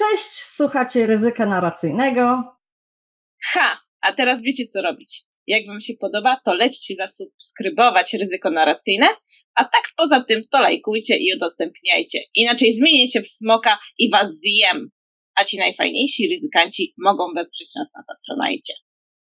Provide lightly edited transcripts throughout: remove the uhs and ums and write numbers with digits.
Cześć, słuchacie Ryzyka Narracyjnego. A teraz wiecie co robić. Jak wam się podoba, to lećcie zasubskrybować Ryzyko Narracyjne, a tak poza tym to lajkujcie i udostępniajcie. Inaczej zmienię się w smoka i was zjem. A ci najfajniejsi ryzykanci mogą wesprzeć nas na Patronajcie.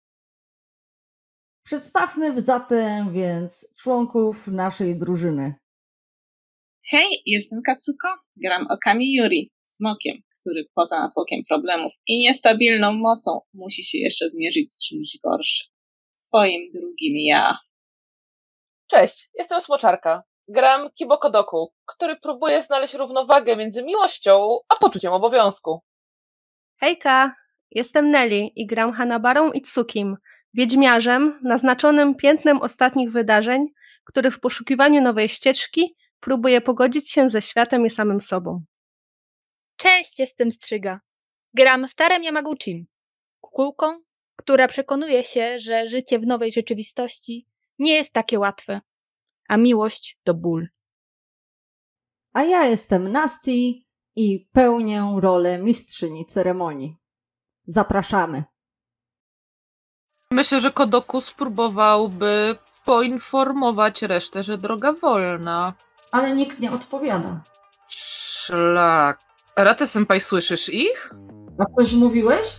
Przedstawmy zatem więc członków naszej drużyny. Hej, jestem Katsuko, gram Okami Yuri, smokiem, który poza natłokiem problemów i niestabilną mocą musi się jeszcze zmierzyć z czymś gorszym. Swoim drugim ja. Cześć, jestem Smoczarka. Gram Kibo Kodoku, który próbuje znaleźć równowagę między miłością a poczuciem obowiązku. Hejka, jestem Nelly i gram Hanabarą Itsukim, wiedźmiarzem naznaczonym piętnem ostatnich wydarzeń, który w poszukiwaniu nowej ścieżki próbuje pogodzić się ze światem i samym sobą. Cześć, jestem Strzyga. Gram starym Yamaguchim, kukułką, która przekonuje się, że życie w nowej rzeczywistości nie jest takie łatwe, a miłość to ból. A ja jestem Nasty i pełnię rolę mistrzyni ceremonii. Zapraszamy. Myślę, że Kodoku spróbowałby poinformować resztę, że droga wolna. Ale nikt nie odpowiada. Szlak. Rate senpai, słyszysz ich? A coś mówiłeś?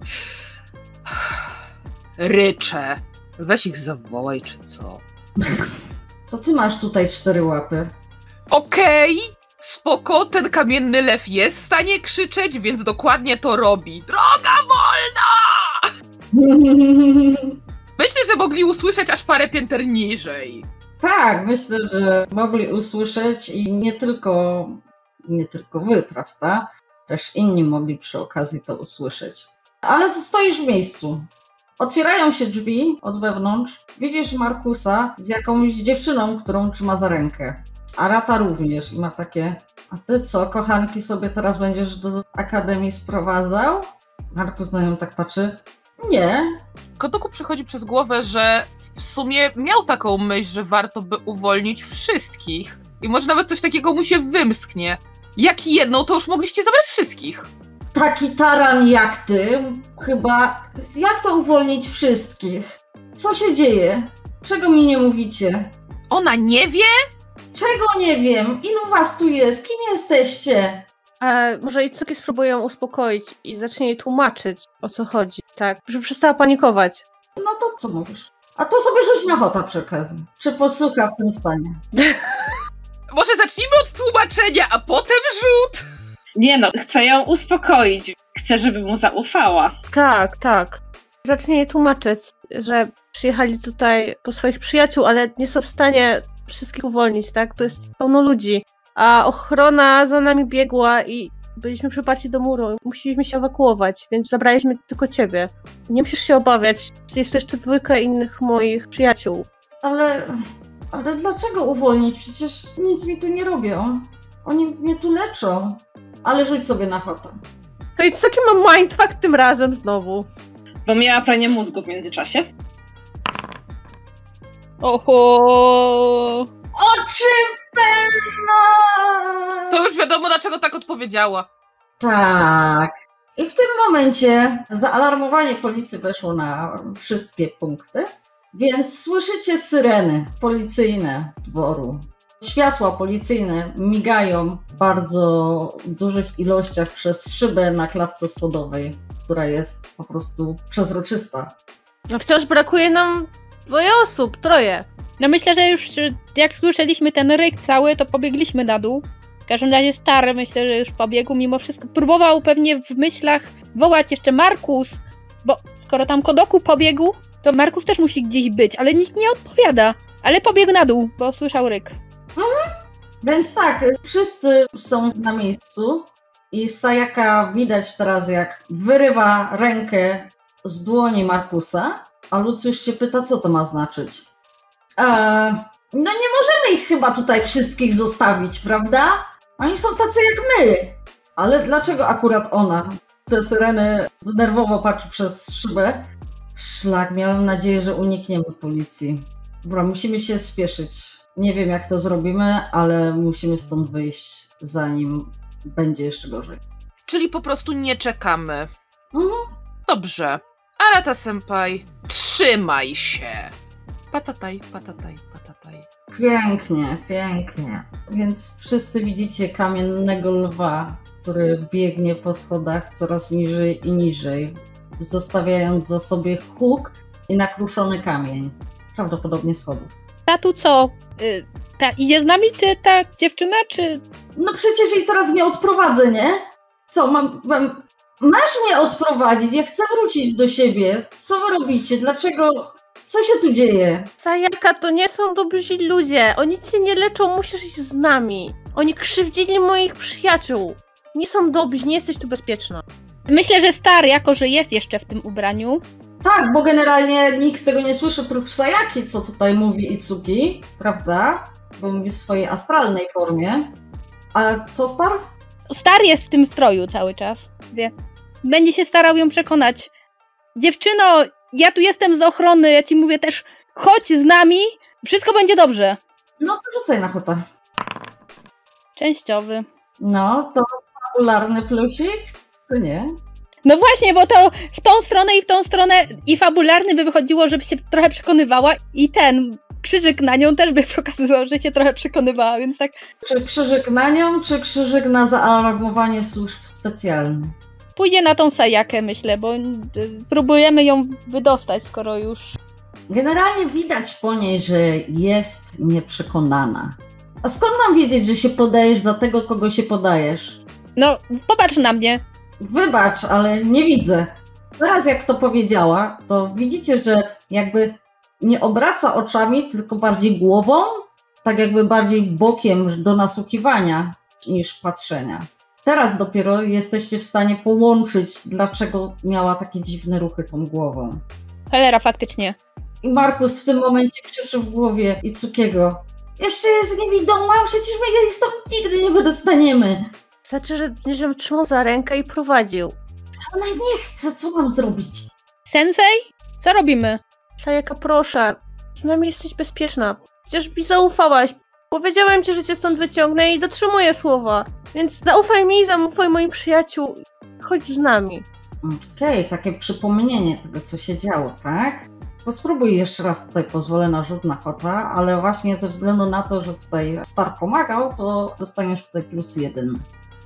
Ryczę. Weź ich zawołaj, czy co? To ty masz tutaj 4 łapy. Okej, spoko, ten kamienny lew jest w stanie krzyczeć, więc dokładnie to robi. Droga wolna! Myślę, że mogli usłyszeć aż parę pięter niżej. Tak, myślę, że mogli usłyszeć i nie tylko wy, prawda? Też inni mogli przy okazji to usłyszeć. Ale stoisz w miejscu. Otwierają się drzwi od wewnątrz. Widzisz Markusa z jakąś dziewczyną, którą trzyma za rękę. A Rata również i ma takie: a ty co, kochanki sobie teraz będziesz do akademii sprowadzał? Markus na nią tak patrzy. Nie. Kodoku przychodzi przez głowę, że w sumie miał taką myśl, że warto by uwolnić wszystkich. I może nawet coś takiego mu się wymsknie. Jak jedną, to już mogliście zabrać wszystkich. Taki taran jak ty, chyba... Jak to uwolnić wszystkich? Co się dzieje? Czego mi nie mówicie? Ona nie wie? Czego nie wiem? Ilu was tu jest? Kim jesteście? Może Itsuki spróbują uspokoić i zacznie jej tłumaczyć, o co chodzi, tak? Żeby przestała panikować. No to co mówisz? A to sobie rzuć na chota przy okazji. Czy posłucha w tym stanie? Może zacznijmy od tłumaczenia, a potem rzut? Nie no, chcę ją uspokoić. Chcę, żeby mu zaufała. Tak. Zacznie jej tłumaczyć, że przyjechali tutaj po swoich przyjaciół, ale nie są w stanie wszystkich uwolnić, tak? To jest pełno ludzi. A ochrona za nami biegła i byliśmy przyparci do muru. Musieliśmy się ewakuować, więc zabraliśmy tylko ciebie. Nie musisz się obawiać. Jest tu jeszcze 2 innych moich przyjaciół. Ale dlaczego uwolnić? Przecież nic mi tu nie robią. Oni mnie tu leczą. Ale rzuć sobie na chota. To Itsuki ma mindfuck tym razem znowu. Bo miała pranie mózgu w międzyczasie. Oho! O czym pewno? To już wiadomo, dlaczego tak odpowiedziała. Tak. I w tym momencie zaalarmowanie policji weszło na wszystkie punkty, więc słyszycie syreny policyjne dworu. Światła policyjne migają w bardzo dużych ilościach przez szybę na klatce schodowej, która jest po prostu przezroczysta. No wciąż brakuje nam 2 osób, 3. No myślę, że już jak słyszeliśmy ten ryk cały, to pobiegliśmy na dół. W każdym razie stary, myślę, że już pobiegł mimo wszystko. Próbował pewnie w myślach wołać jeszcze Markus, bo skoro tam Kodoku pobiegł, to Markus też musi gdzieś być, ale nikt nie odpowiada. Ale pobiegł na dół, bo słyszał ryk. Więc tak, wszyscy są na miejscu i Sayaka widać teraz, jak wyrywa rękę z dłoni Markusa, a Lucjusz się pyta, co to ma znaczyć. No nie możemy ich chyba tutaj wszystkich zostawić, prawda? Oni są tacy jak my. Ale dlaczego akurat ona? Te syreny nerwowo patrzy przez szybę. Szlak, miałem nadzieję, że unikniemy policji. Dobra, musimy się spieszyć. Nie wiem, jak to zrobimy, ale musimy stąd wyjść, zanim będzie jeszcze gorzej. Czyli po prostu nie czekamy. Mhm. Dobrze. Arata senpai, trzymaj się. Patataj, patataj, patataj. Pięknie, pięknie. Więc wszyscy widzicie kamiennego lwa, który biegnie po schodach coraz niżej i niżej, zostawiając za sobie huk i nakruszony kamień. Prawdopodobnie schodów. Tatu co? Ta idzie z nami, czy ta dziewczyna, czy... No przecież jej teraz nie odprowadzę, nie? Co, masz mnie odprowadzić, ja chcę wrócić do siebie. Co wy robicie? Dlaczego? Co się tu dzieje? Sayaka, to nie są dobrzy ludzie. Oni cię nie leczą, musisz iść z nami. Oni krzywdzili moich przyjaciół. Nie są dobrzy, nie jesteś tu bezpieczna. Myślę, że Star, jako że jest jeszcze w tym ubraniu. Tak, bo generalnie nikt tego nie słyszy prócz Sayaki, co tutaj mówi Itsuki, prawda? Bo mówi w swojej astralnej formie. A co Star? Star jest w tym stroju cały czas. Wie. Będzie się starał ją przekonać. Dziewczyno, ja tu jestem z ochrony, ja ci mówię też, chodź z nami, wszystko będzie dobrze. No to rzucaj na chotę. Częściowy. No, to fabularny plusik, czy nie? No właśnie, bo to w tą stronę i w tą stronę i fabularny by wychodziło, żeby się trochę przekonywała i ten krzyżyk na nią też by pokazywał, że się trochę przekonywała, więc tak... Czy krzyżyk na nią, czy krzyżyk na zaalarmowanie służb specjalnych? Pójdzie na tą Sayakę, myślę, bo próbujemy ją wydostać, skoro już... Generalnie widać po niej, że jest nieprzekonana. A skąd mam wiedzieć, że się podajesz za tego, kogo się podajesz? No, popatrz na mnie. Wybacz, ale nie widzę. Teraz jak to powiedziała, to widzicie, że jakby nie obraca oczami, tylko bardziej głową, tak jakby bardziej bokiem do nasłuchiwania niż patrzenia. Teraz dopiero jesteście w stanie połączyć, dlaczego miała takie dziwne ruchy tą głową. Cholera, faktycznie. I Markus w tym momencie krzyczy w głowie Itsukiego. Jeszcze jest niewidoma, przecież my jej stąd nigdy nie wydostaniemy. Znaczy, że trzymał za rękę i prowadził. Ona nie chce, co mam zrobić? Sensei? Co robimy? Sayaka, proszę, z nami jesteś bezpieczna. Przecież mi zaufałaś. Powiedziałem ci, że cię stąd wyciągnę i dotrzymuję słowa. Więc zaufaj mi, zaufaj moim przyjaciół. Chodź z nami. Okej, takie przypomnienie tego, co się działo, tak? To spróbuj jeszcze raz, tutaj pozwolę na rzut na chota, ale właśnie ze względu na to, że tutaj Star pomagał, to dostaniesz tutaj +1.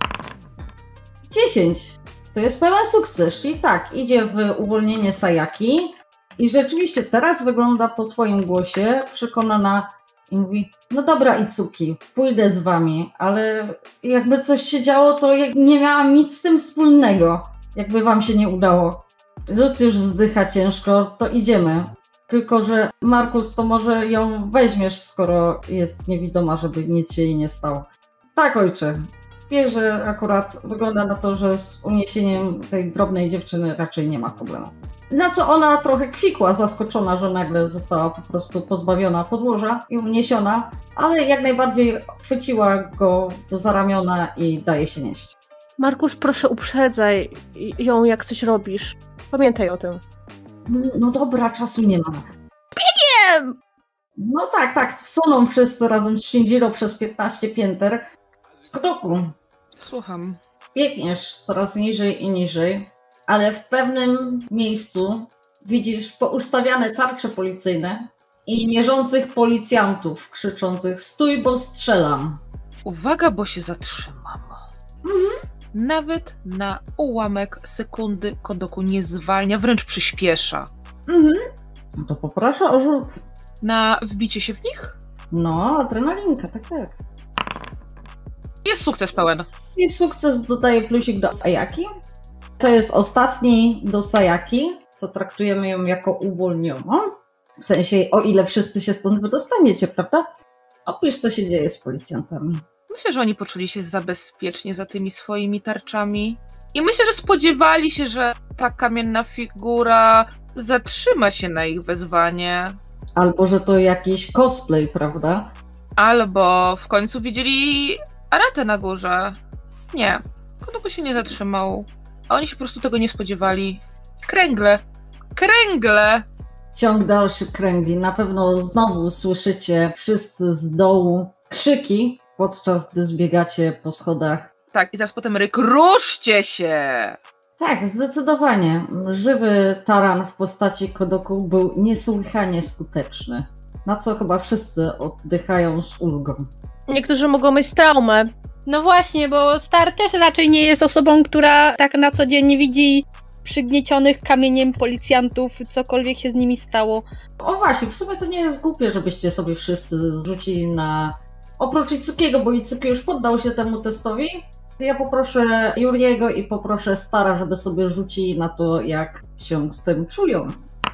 10. To jest pełen sukces, czyli tak, idzie w uwolnienie Sayaki i rzeczywiście teraz wygląda po twoim głosie przekonana i mówi, no dobra Itsuki, pójdę z wami, ale jakby coś się działo, to nie miałam nic z tym wspólnego, jakby wam się nie udało. Luciusz wzdycha ciężko, to idziemy. Tylko że Markus, to może ją weźmiesz, skoro jest niewidoma, żeby nic się jej nie stało. Tak, ojcze. Wie, że akurat wygląda na to, że z uniesieniem tej drobnej dziewczyny raczej nie ma problemu. Na co ona trochę kwikła, zaskoczona, że nagle została po prostu pozbawiona podłoża i uniesiona, ale jak najbardziej chwyciła go za ramiona i daje się nieść. Markus, proszę uprzedzaj ją, jak coś robisz. Pamiętaj o tym. No dobra, czasu nie ma. Biegiem! No tak, wsuną wszyscy razem z Shinjiro przez 15 pięter. W kroku. Słucham. Biegniesz coraz niżej i niżej, ale w pewnym miejscu widzisz poustawiane tarcze policyjne i mierzących policjantów krzyczących stój, bo strzelam. Uwaga, bo się zatrzymam. Nawet na ułamek sekundy Kodoku nie zwalnia, wręcz przyspiesza. No to poproszę o rzut. Na wbicie się w nich? No, adrenalinka, tak. Jest sukces pełen. I sukces dodaje plusik do Sayaki. To jest ostatni do Sayaki, co traktujemy ją jako uwolnioną. W sensie, o ile wszyscy się stąd wydostaniecie, prawda? Opisz, co się dzieje z policjantami. Myślę, że oni poczuli się za bezpiecznie za tymi swoimi tarczami. I myślę, że spodziewali się, że ta kamienna figura zatrzyma się na ich wezwanie. Albo, że to jakiś cosplay, prawda? Albo w końcu widzieli Aratę na górze. Nie, Kodoku się nie zatrzymał. A oni się po prostu tego nie spodziewali. Kręgle! Ciąg dalszy kręgi. Na pewno znowu słyszycie wszyscy z dołu krzyki, podczas gdy zbiegacie po schodach. Tak, i zaraz potem ryk, ruszcie się! Tak, zdecydowanie. Żywy taran w postaci Kodoku był niesłychanie skuteczny. Na co chyba wszyscy oddychają z ulgą. Niektórzy mogą mieć traumę. No właśnie, bo Star też raczej nie jest osobą, która tak na co dzień nie widzi przygniecionych kamieniem policjantów, cokolwiek się z nimi stało. O właśnie, w sumie to nie jest głupie, żebyście sobie wszyscy zrzucili na... Oprócz Itsukiego, bo Itsuki już poddał się temu testowi. Ja poproszę Yuriego i poproszę Stara, żeby sobie rzucili na to, jak się z tym czują.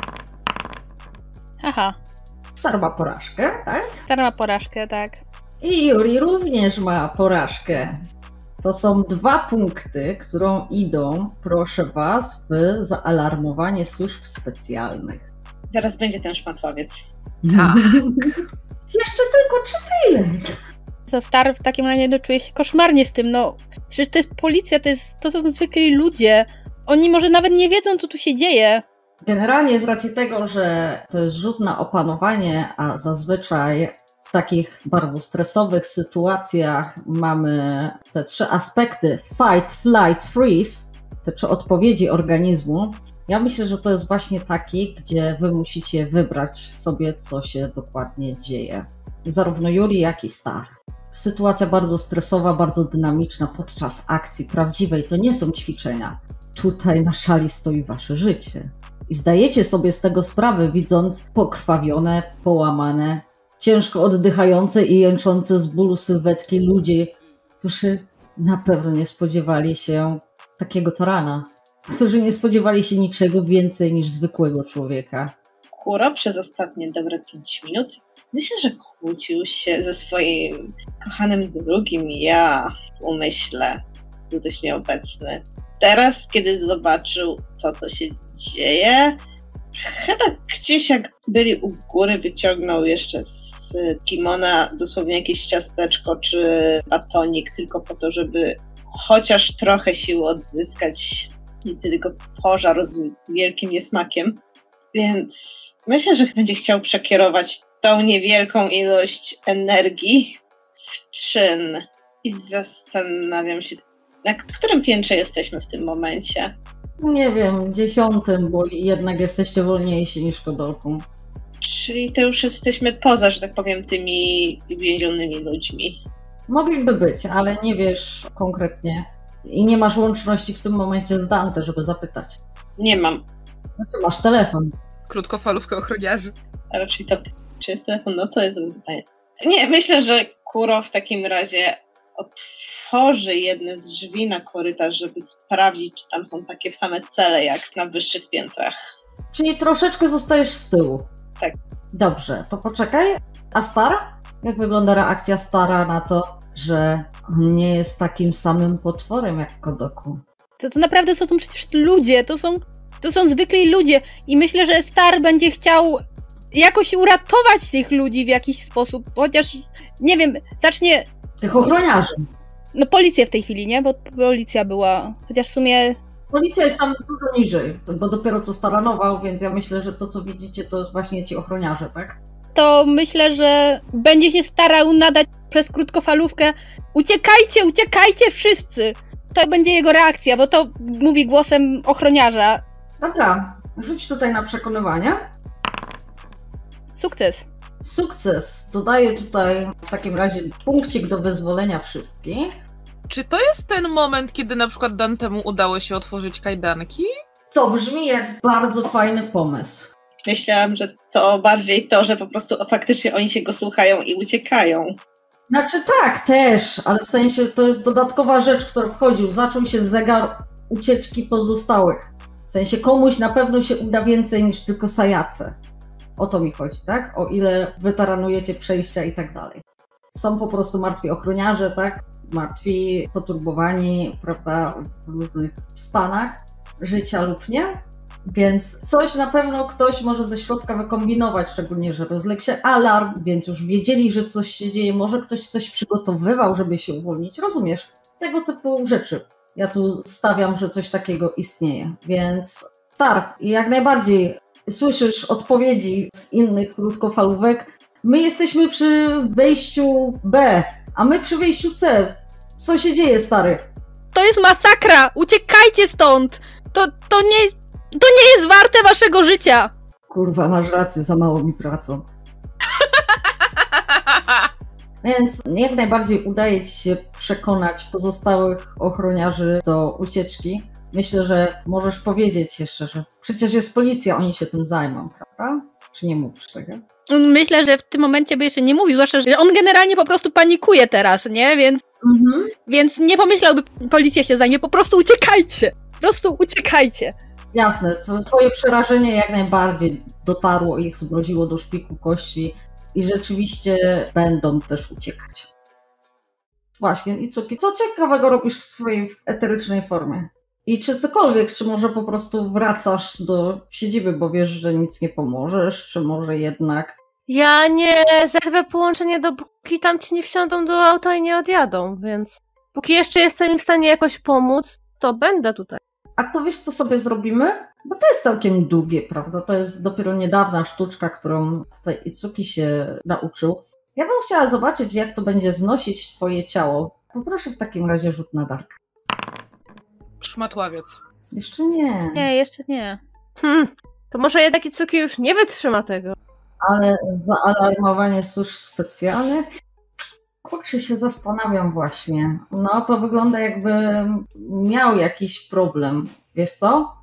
Aha, Star ma porażkę, tak? Star ma porażkę, tak. I Yuri również ma porażkę. To są 2 punkty, którą idą, proszę was, w zaalarmowanie służb specjalnych. Zaraz będzie ten szmatławiec. Tak. Jeszcze tylko 3 faile. Za Star w takim razie czuje się koszmarnie z tym, no. Przecież to jest policja, to są zwykli ludzie. Oni może nawet nie wiedzą, co tu się dzieje. Generalnie z racji tego, że to jest rzut na opanowanie, a zazwyczaj w takich bardzo stresowych sytuacjach mamy te 3 aspekty fight, flight, freeze, te 3 odpowiedzi organizmu. Ja myślę, że to jest właśnie taki, gdzie wy musicie wybrać sobie, co się dokładnie dzieje. Zarówno Yuri, jak i Star. Sytuacja bardzo stresowa, bardzo dynamiczna podczas akcji prawdziwej. To nie są ćwiczenia. Tutaj na szali stoi wasze życie. I zdajecie sobie z tego sprawę, widząc pokrwawione, połamane, ciężko oddychające i jęczące z bólu sylwetki ludzi, którzy na pewno nie spodziewali się takiego tarana. Którzy nie spodziewali się niczego więcej niż zwykłego człowieka. Kuro przez ostatnie dobre 5 minut myślę, że kłócił się ze swoim kochanym drugim ja w umyśle. Był dość nieobecny. Teraz, kiedy zobaczył to, co się dzieje, chyba gdzieś jak byli u góry, wyciągnął jeszcze z kimona dosłownie jakieś ciasteczko czy batonik, tylko po to, żeby chociaż trochę sił odzyskać i tylko pożar z wielkim niesmakiem. Więc myślę, że będzie chciał przekierować tą niewielką ilość energii w czyn. I zastanawiam się, na którym piętrze jesteśmy w tym momencie? Nie wiem, 10, bo jednak jesteście wolniejsi niż Kodolku. Czyli to już jesteśmy poza, że tak powiem, tymi więzionymi ludźmi. Mogliby być, ale nie wiesz konkretnie. I nie masz łączności w tym momencie z Dante, żeby zapytać. Nie mam. Znaczy masz telefon. Krótkofalówkę ochroniarzy. A raczej to, czy jest telefon? No to jest dobre pytanie. Nie, myślę, że Kuro w takim razie otworzy jedne z drzwi na korytarz, żeby sprawdzić, czy tam są takie same cele jak na wyższych piętrach. Czyli troszeczkę zostajesz z tyłu. Tak. Dobrze, to poczekaj. A Star? Jak wygląda reakcja Stara na to, że on nie jest takim samym potworem jak Kodoku? To naprawdę są przecież ludzie, to są zwykli ludzie i myślę, że Star będzie chciał jakoś uratować tych ludzi w jakiś sposób, chociaż, nie wiem, zacznie... Tych ochroniarzy. No policję w tej chwili, nie? Bo policja była, chociaż w sumie... Policja jest tam dużo niżej, bo dopiero co staranował, więc ja myślę, że to, co widzicie, to jest właśnie ci ochroniarze, tak? To myślę, że będzie się starał nadać przez krótkofalówkę uciekajcie, uciekajcie wszyscy! To będzie jego reakcja, bo to mówi głosem ochroniarza. Dobra, rzuć tutaj na przekonywanie. Sukces. Sukces. Dodaję tutaj w takim razie punkcik do wyzwolenia wszystkich. Czy to jest ten moment, kiedy na przykład Dantemu udało się otworzyć kajdanki? To brzmi jak bardzo fajny pomysł. Myślałam, że to bardziej to, że po prostu faktycznie oni się go słuchają i uciekają. Znaczy tak, też, ale w sensie to jest dodatkowa rzecz, która wchodził. Zaczął się zegar ucieczki pozostałych. W sensie komuś na pewno się uda więcej niż tylko Sajace. O to mi chodzi, tak? O ile wytaranujecie przejścia i tak dalej. Są po prostu martwi ochroniarze, tak? Martwi, poturbowani, prawda, w różnych stanach życia lub nie. Więc coś na pewno ktoś może ze środka wykombinować, szczególnie, że rozległ się alarm, więc już wiedzieli, że coś się dzieje. Może ktoś coś przygotowywał, żeby się uwolnić. Rozumiesz? Tego typu rzeczy. Ja tu stawiam, że coś takiego istnieje. Więc start. I jak najbardziej słyszysz odpowiedzi z innych krótkofalówek. My jesteśmy przy wejściu B, a my przy wejściu C. Co się dzieje, stary? To jest masakra! Uciekajcie stąd! To nie jest warte waszego życia! Kurwa, masz rację, za mało mi pracą. Więc jak najbardziej udaje ci się przekonać pozostałych ochroniarzy do ucieczki. Myślę, że możesz powiedzieć jeszcze, że przecież jest policja, oni się tym zajmą, prawda? Czy nie mówisz tego? Myślę, że w tym momencie by jeszcze nie mówił, zwłaszcza, że on generalnie po prostu panikuje teraz, nie? Więc nie pomyślałby, policja się zajmie, po prostu uciekajcie! Po prostu uciekajcie! Jasne, twoje przerażenie jak najbardziej dotarło i ich zmroziło do szpiku kości i rzeczywiście będą też uciekać. Właśnie, i co ciekawego robisz w swojej eterycznej formie? I czy cokolwiek, czy może po prostu wracasz do siedziby, bo wiesz, że nic nie pomożesz, czy może jednak... Ja nie zerwę połączenie, dopóki tam ci nie wsiądą do auta i nie odjadą, więc póki jeszcze jestem im w stanie jakoś pomóc, to będę tutaj. A to wiesz, co sobie zrobimy? Bo to jest całkiem długie, prawda? To jest dopiero niedawna sztuczka, którą tutaj Itsuki się nauczył. Ja bym chciała zobaczyć, jak to będzie znosić twoje ciało. Poproszę w takim razie rzut na Dark. Szmatławiec. Jeszcze nie. Nie, jeszcze nie. To może jednak Itsuki już nie wytrzyma tego. Ale zaalarmowanie służb specjalnych? Kurczę, się zastanawiam właśnie. No to wygląda, jakby miał jakiś problem. Wiesz co?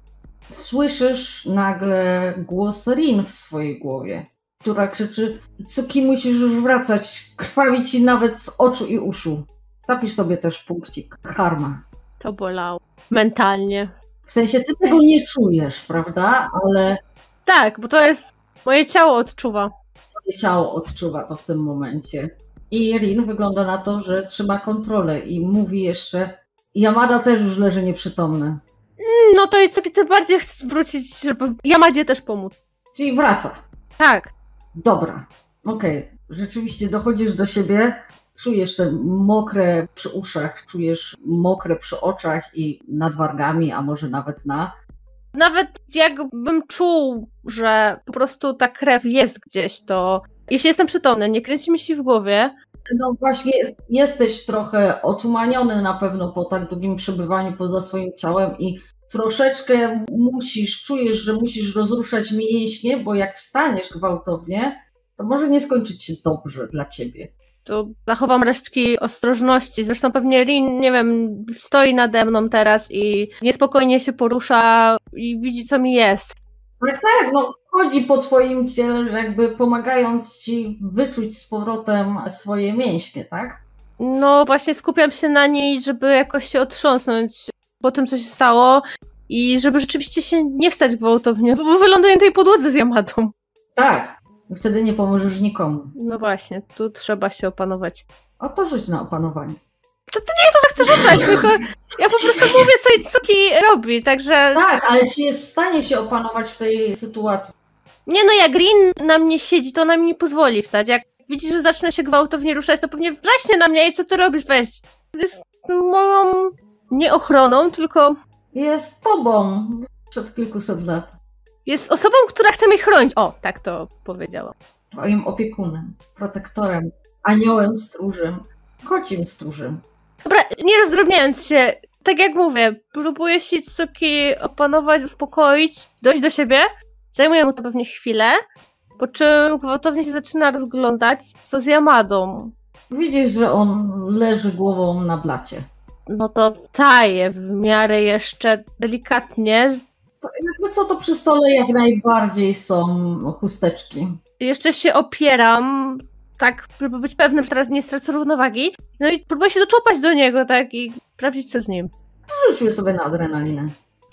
Słyszysz nagle głos Rin w swojej głowie, która krzyczy: Itsuki, musisz już wracać. Krwawi ci nawet z oczu i uszu. Zapisz sobie też punkcik. Karma. To bolało. Mentalnie. W sensie ty tego nie czujesz, prawda? Ale Tak, bo to jest... Moje ciało odczuwa. twoje ciało odczuwa to w tym momencie. I Rin wygląda na to, że trzyma kontrolę i mówi jeszcze: Yamada też już leży nieprzytomny. No to Itsuki tym bardziej chce wrócić, żeby Yamadzie też pomóc. Czyli wraca. Tak. Dobra. Okej. Rzeczywiście dochodzisz do siebie. Czujesz te mokre przy uszach, czujesz mokre przy oczach i nad wargami, a może nawet na. Nawet jakbym czuł, że po prostu ta krew jest gdzieś, to jeśli jestem przytomny, nie kręci mi się w głowie. No właśnie, jesteś trochę otumaniony na pewno po tak długim przebywaniu poza swoim ciałem i troszeczkę czujesz, że musisz rozruszać mięśnie, bo jak wstaniesz gwałtownie, to może nie skończyć się dobrze dla ciebie. To zachowam resztki ostrożności. Zresztą pewnie Rin, nie wiem, stoi nade mną teraz i niespokojnie się porusza i widzi, co mi jest. Tak, no chodzi po twoim ciele, że jakby pomagając ci wyczuć z powrotem swoje mięśnie, tak? No właśnie skupiam się na niej, żeby jakoś się otrząsnąć po tym, co się stało i żeby rzeczywiście się nie wstać gwałtownie, bo wyląduję na tej podłodze z Yamadą. Tak. I wtedy nie pomożesz nikomu. No właśnie, tu trzeba się opanować. A to rzuć na opanowanie. To nie jest to, że chcę rzucać, tylko ja po prostu mówię, co Itsuki robi, także... Tak, ale czy jest w stanie się opanować w tej sytuacji? Nie no, jak Rin na mnie siedzi, to ona mi nie pozwoli wstać. Jak widzi, że zacznę się gwałtownie ruszać, to pewnie wrzaśnie na mnie i co ty robisz, weź. Jest moją nie ochroną, tylko Jest tobą przed kilkuset lat. jest osobą, która chce mnie chronić. O, tak to powiedziałam. Twoim opiekunem, protektorem, aniołem stróżem, kocim stróżem. Dobra, nie rozdrobniając się, tak jak mówię, próbuję się Itsuki opanować, uspokoić, dojść do siebie. Zajmuje mu to pewnie chwilę, po czym gwałtownie się zaczyna rozglądać, co z Yamadą. Widzisz, że on leży głową na blacie. No to wstaje w miarę jeszcze delikatnie. To jakby co, to przy stole jak najbardziej są chusteczki. Jeszcze się opieram, tak, żeby być pewnym, że teraz nie stracę równowagi. No i próbuję się doczłapać do niego, tak, i sprawdzić, co z nim. Rzuciły sobie na adrenalinę.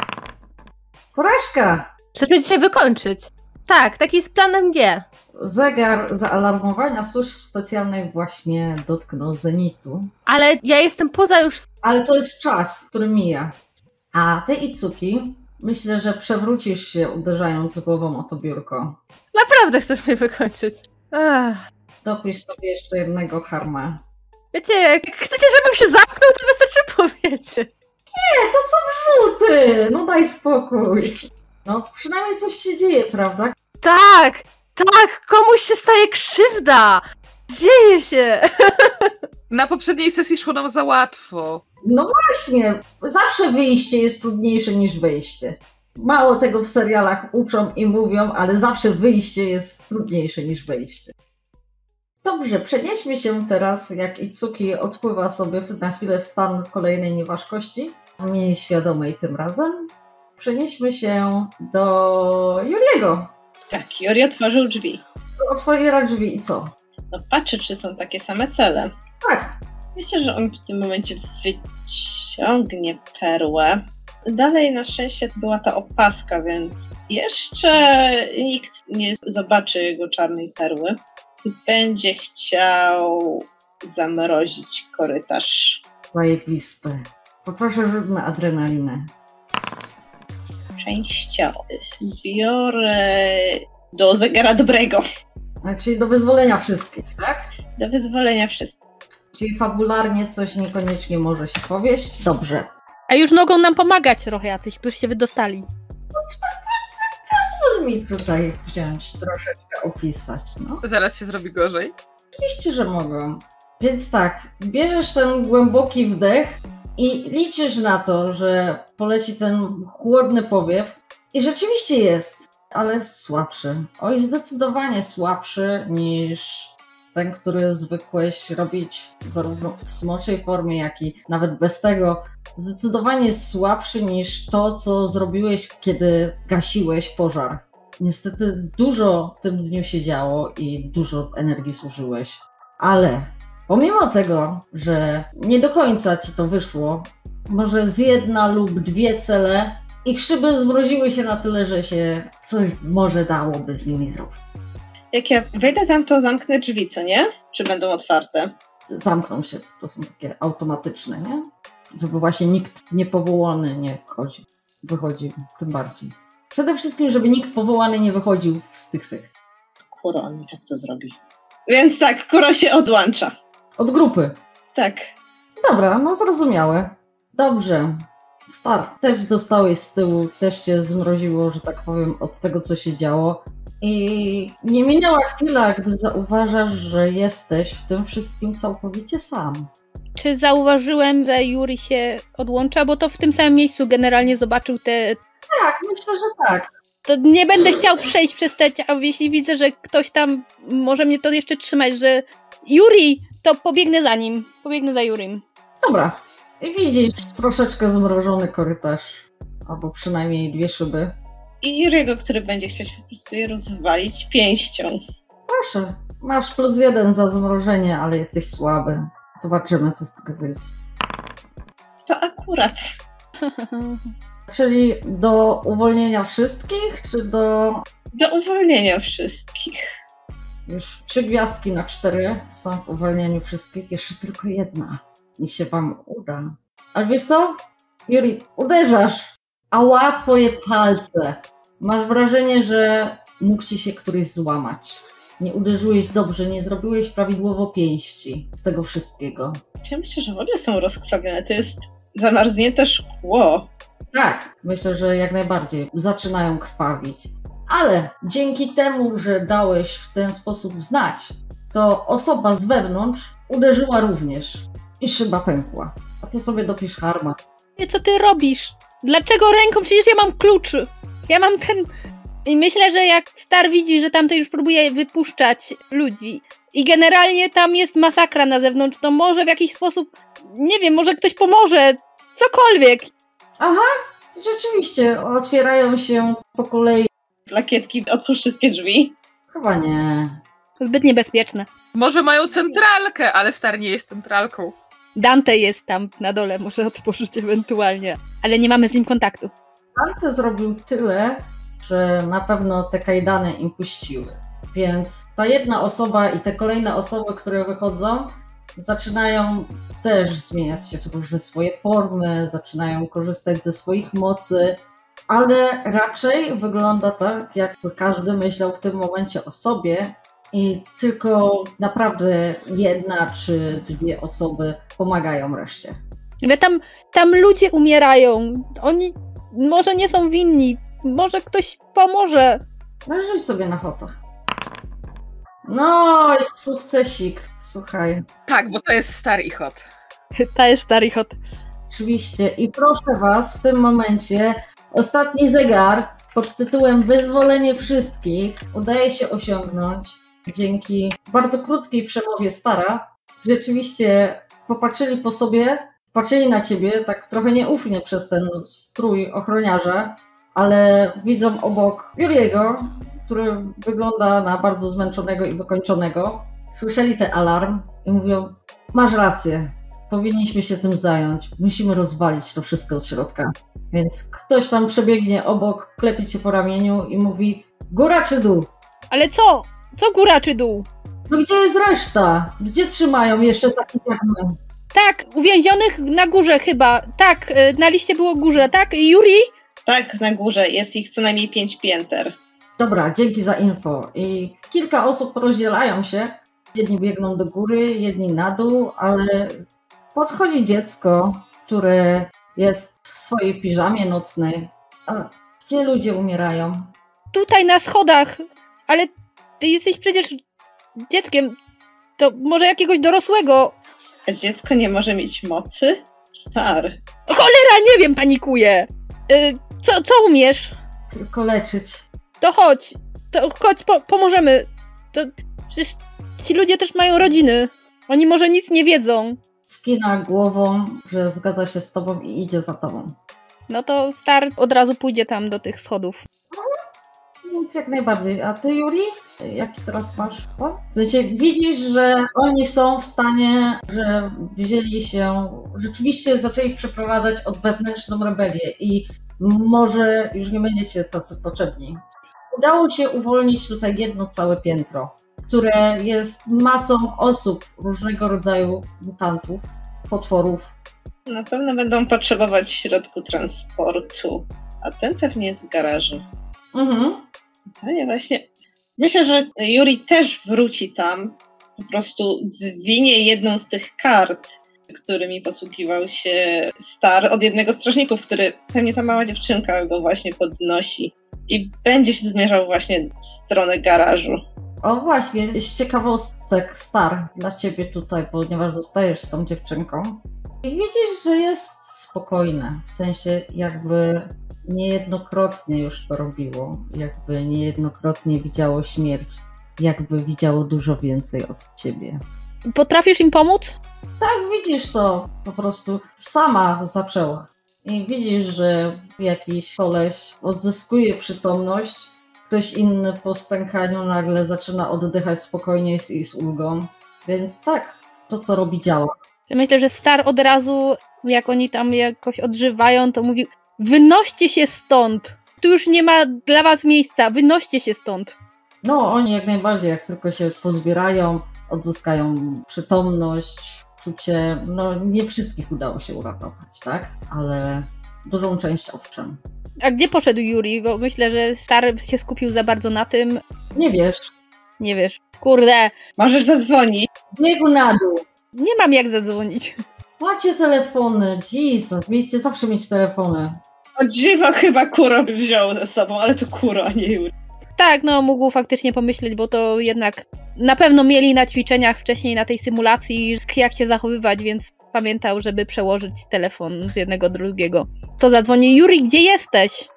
Porażka! Chcesz mnie dzisiaj wykończyć? Tak, taki jest planem G. Zegar zaalarmowania służb specjalnych właśnie dotknął zenitu. Ale ja jestem poza już... Ale to jest czas, który mija. A ty, Itsuki, myślę, że przewrócisz się, uderzając głową o to biurko. Naprawdę chcesz mnie wykończyć. Ech. Dopisz sobie jeszcze jednego harma. Wiecie, jak chcecie, żebym się zamknął, to wystarczy powiedzieć. Nie, to co wrzuty? No daj spokój. No przynajmniej coś się dzieje, prawda? Tak, komuś się staje krzywda. Dzieje się. Na poprzedniej sesji szło nam za łatwo. No właśnie, zawsze wyjście jest trudniejsze niż wejście. Mało tego w serialach uczą i mówią, ale zawsze wyjście jest trudniejsze niż wejście. Dobrze, przenieśmy się teraz, jak Itsuki odpływa sobie na chwilę w stan kolejnej nieważkości, mniej świadomej tym razem. Przenieśmy się do Juriego. Tak, Juri otworzył drzwi. Otwiera drzwi i co? No patrzy, czy są takie same cele. Tak. Myślę, że on w tym momencie wyciągnie perłę. Dalej na szczęście była ta opaska, więc jeszcze nikt nie zobaczy jego czarnej perły. I będzie chciał zamrozić korytarz. Zajebiste. Poproszę rzut na adrenalinę. Częściowy. Biorę do zegara dobrego. Tak, czyli do wyzwolenia wszystkich, tak? Do wyzwolenia wszystkich. Czyli fabularnie coś niekoniecznie może się powieść. Dobrze. A już mogą nam pomagać trochę jacyś, którzy się wydostali. Pozwól mi tutaj wziąć, troszeczkę opisać, no. Zaraz się zrobi gorzej. Oczywiście, że mogą. Więc tak, bierzesz ten głęboki wdech i liczysz na to, że poleci ten chłodny powiew. I rzeczywiście jest, ale słabszy. Oj, zdecydowanie słabszy niż ten, który zwykłeś robić zarówno w smoczej formie, jak i nawet bez tego. Zdecydowanie słabszy niż to, co zrobiłeś, kiedy gasiłeś pożar. Niestety dużo w tym dniu się działo i dużo energii zużyłeś. Ale pomimo tego, że nie do końca ci to wyszło, może z jedna lub dwie cele ich szyby zmroziły się na tyle, że się coś może dałoby z nimi zrobić. Jak ja wejdę tam, to zamknę drzwi, co nie? Czy będą otwarte? Zamkną się, to są takie automatyczne, nie? Żeby właśnie nikt niepowołany nie wychodził, tym bardziej. Przede wszystkim, żeby nikt powołany nie wychodził z tych sekcji. Kuro, on mi tak to zrobi. Więc tak, Kuro się odłącza. Od grupy. Tak. Dobra, no zrozumiałe. Dobrze. Star, też zostałeś z tyłu, też cię zmroziło, że tak powiem, od tego, co się działo. I nie minęła chwila, gdy zauważasz, że jesteś w tym wszystkim całkowicie sam. Czy zauważyłem, że Yuri się odłącza, bo to w tym samym miejscu generalnie zobaczył te... Tak, myślę, że tak. To nie będę chciał przejść przez te ciało, jeśli widzę, że ktoś tam może mnie to jeszcze trzymać, że Yuri, to pobiegnę za nim. Pobiegnę za Yurim. Dobra. I widzisz troszeczkę zmrożony korytarz. Albo przynajmniej dwie szyby. I Juriego, który będzie chciał po prostu je rozwalić pięścią. Proszę, masz +1 za zmrożenie, ale jesteś słaby. Zobaczymy, co z tego wyjdzie. To akurat. Czyli do uwolnienia wszystkich, czy do... Do uwolnienia wszystkich. Już 3 gwiazdki na 4 są w uwolnieniu wszystkich, jeszcze tylko jedna. Niech się wam uda. Ale wiesz co? Yuri, uderzasz, a łatwo je palce. Masz wrażenie, że mógł ci się któryś złamać. Nie uderzyłeś dobrze, nie zrobiłeś prawidłowo pięści z tego wszystkiego. Ja myślę, że w ogóle są rozkrwawione. To jest zamarznięte szkło. Tak, myślę, że jak najbardziej zaczynają krwawić. Ale dzięki temu, że dałeś w ten sposób znać, to osoba z wewnątrz uderzyła również i szyba pękła. A ty sobie dopisz harma. Co ty robisz? Dlaczego ręką? Przecież ja mam klucz. Ja mam ten... I myślę, że jak Star widzi, że tamten już próbuje wypuszczać ludzi i generalnie tam jest masakra na zewnątrz, to może w jakiś sposób, nie wiem, może ktoś pomoże, cokolwiek. Aha, rzeczywiście, otwierają się po kolei. Plakietki, otwórz wszystkie drzwi. Chyba nie. Zbyt niebezpieczne. Może mają centralkę, ale Star nie jest centralką. Dante jest tam na dole, może otworzyć ewentualnie, ale nie mamy z nim kontaktu. Dante zrobił tyle, że na pewno te kajdany im puściły. Więc ta jedna osoba i te kolejne osoby, które wychodzą, zaczynają też zmieniać się w różne swoje formy, zaczynają korzystać ze swoich mocy, ale raczej wygląda tak, jakby każdy myślał w tym momencie o sobie i tylko naprawdę jedna czy dwie osoby pomagają reszcie. Ale tam ludzie umierają. Oni może nie są winni. Może ktoś pomoże. No rzuć sobie na hotach. No, jest sukcesik, słuchaj. Tak, bo to jest stary Ichot. To jest stary Ichot. Oczywiście. I proszę was, w tym momencie ostatni zegar pod tytułem Wyzwolenie wszystkich udaje się osiągnąć dzięki bardzo krótkiej przemowie Stara. Rzeczywiście popatrzyli po sobie, patrzyli na ciebie tak trochę nieufnie przez ten strój ochroniarza, ale widzą obok Yuriego, który wygląda na bardzo zmęczonego i wykończonego. Słyszeli ten alarm i mówią: masz rację, powinniśmy się tym zająć, musimy rozwalić to wszystko od środka. Więc ktoś tam przebiegnie obok, klepie cię po ramieniu i mówi: góra czy dół? Ale co? Co góra czy dół? No gdzie jest reszta? Gdzie trzymają jeszcze takich jak my? Tak, uwięzionych na górze chyba. Tak, na liście było górze, tak? Yuri? Tak, na górze. Jest ich co najmniej 5 pięter. Dobra, dzięki za info. I kilka osób rozdzielają się. Jedni biegną do góry, jedni na dół, ale podchodzi dziecko, które jest w swojej piżamie nocnej. A gdzie ludzie umierają? Tutaj na schodach. Ale ty jesteś przecież dzieckiem. To może jakiegoś dorosłego. A dziecko nie może mieć mocy? Star. Cholera, nie wiem, panikuję. Co umiesz? Tylko leczyć. To chodź, pomożemy. To przecież ci ludzie też mają rodziny. Oni może nic nie wiedzą. Skina głową, że zgadza się z tobą i idzie za tobą. No to Star od razu pójdzie tam do tych schodów. Więc jak najbardziej. A ty, Yuri? Jaki teraz masz plan? W sensie widzisz, że oni są w stanie, że wzięli się, rzeczywiście zaczęli przeprowadzać od wewnętrzną rebelię i może już nie będziecie tacy potrzebni. Udało się uwolnić tutaj jedno całe piętro, które jest masą osób, różnego rodzaju mutantów, potworów. Na pewno będą potrzebować środku transportu, a ten pewnie jest w garażu. To nie właśnie. Myślę, że Yuri też wróci tam, po prostu zwinie jedną z tych kart, którymi posługiwał się Star od jednego z strażników, który pewnie ta mała dziewczynka go właśnie podnosi i będzie się zmierzał właśnie w stronę garażu. O właśnie, z ciekawostek Star dla ciebie tutaj, ponieważ zostajesz z tą dziewczynką. I widzisz, że jest spokojne, w sensie jakby niejednokrotnie już to robiło, jakby niejednokrotnie widziało śmierć, jakby widziało dużo więcej od ciebie. Potrafisz im pomóc? Tak, widzisz to, po prostu sama zaczęła. I widzisz, że jakiś koleś odzyskuje przytomność, ktoś inny po stękaniu nagle zaczyna oddychać spokojnie i z ulgą. Więc tak, to co robi działa. Myślę, że Star od razu, jak oni tam jakoś odżywają, to mówi: wynoście się stąd! Tu już nie ma dla was miejsca, wynoście się stąd! No, oni jak najbardziej, jak tylko się pozbierają, odzyskają przytomność, czucie, no nie wszystkich udało się uratować, tak? Ale dużą część owszem. A gdzie poszedł Yuri? Bo myślę, że Star się skupił za bardzo na tym. Nie wiesz. Nie wiesz. Kurde. Możesz zadzwonić. Biegł na dół. Nie mam jak zadzwonić. Macie telefony, Jesus, mieliście zawsze mieć telefony. Od dziwa chyba Kuro by wziął ze sobą, ale to Kuro, a nie Yuri. Tak, no mógł faktycznie pomyśleć, bo to jednak na pewno mieli na ćwiczeniach wcześniej na tej symulacji, jak się zachowywać, więc pamiętał, żeby przełożyć telefon z jednego do drugiego. To zadzwoni: Yuri, gdzie jesteś?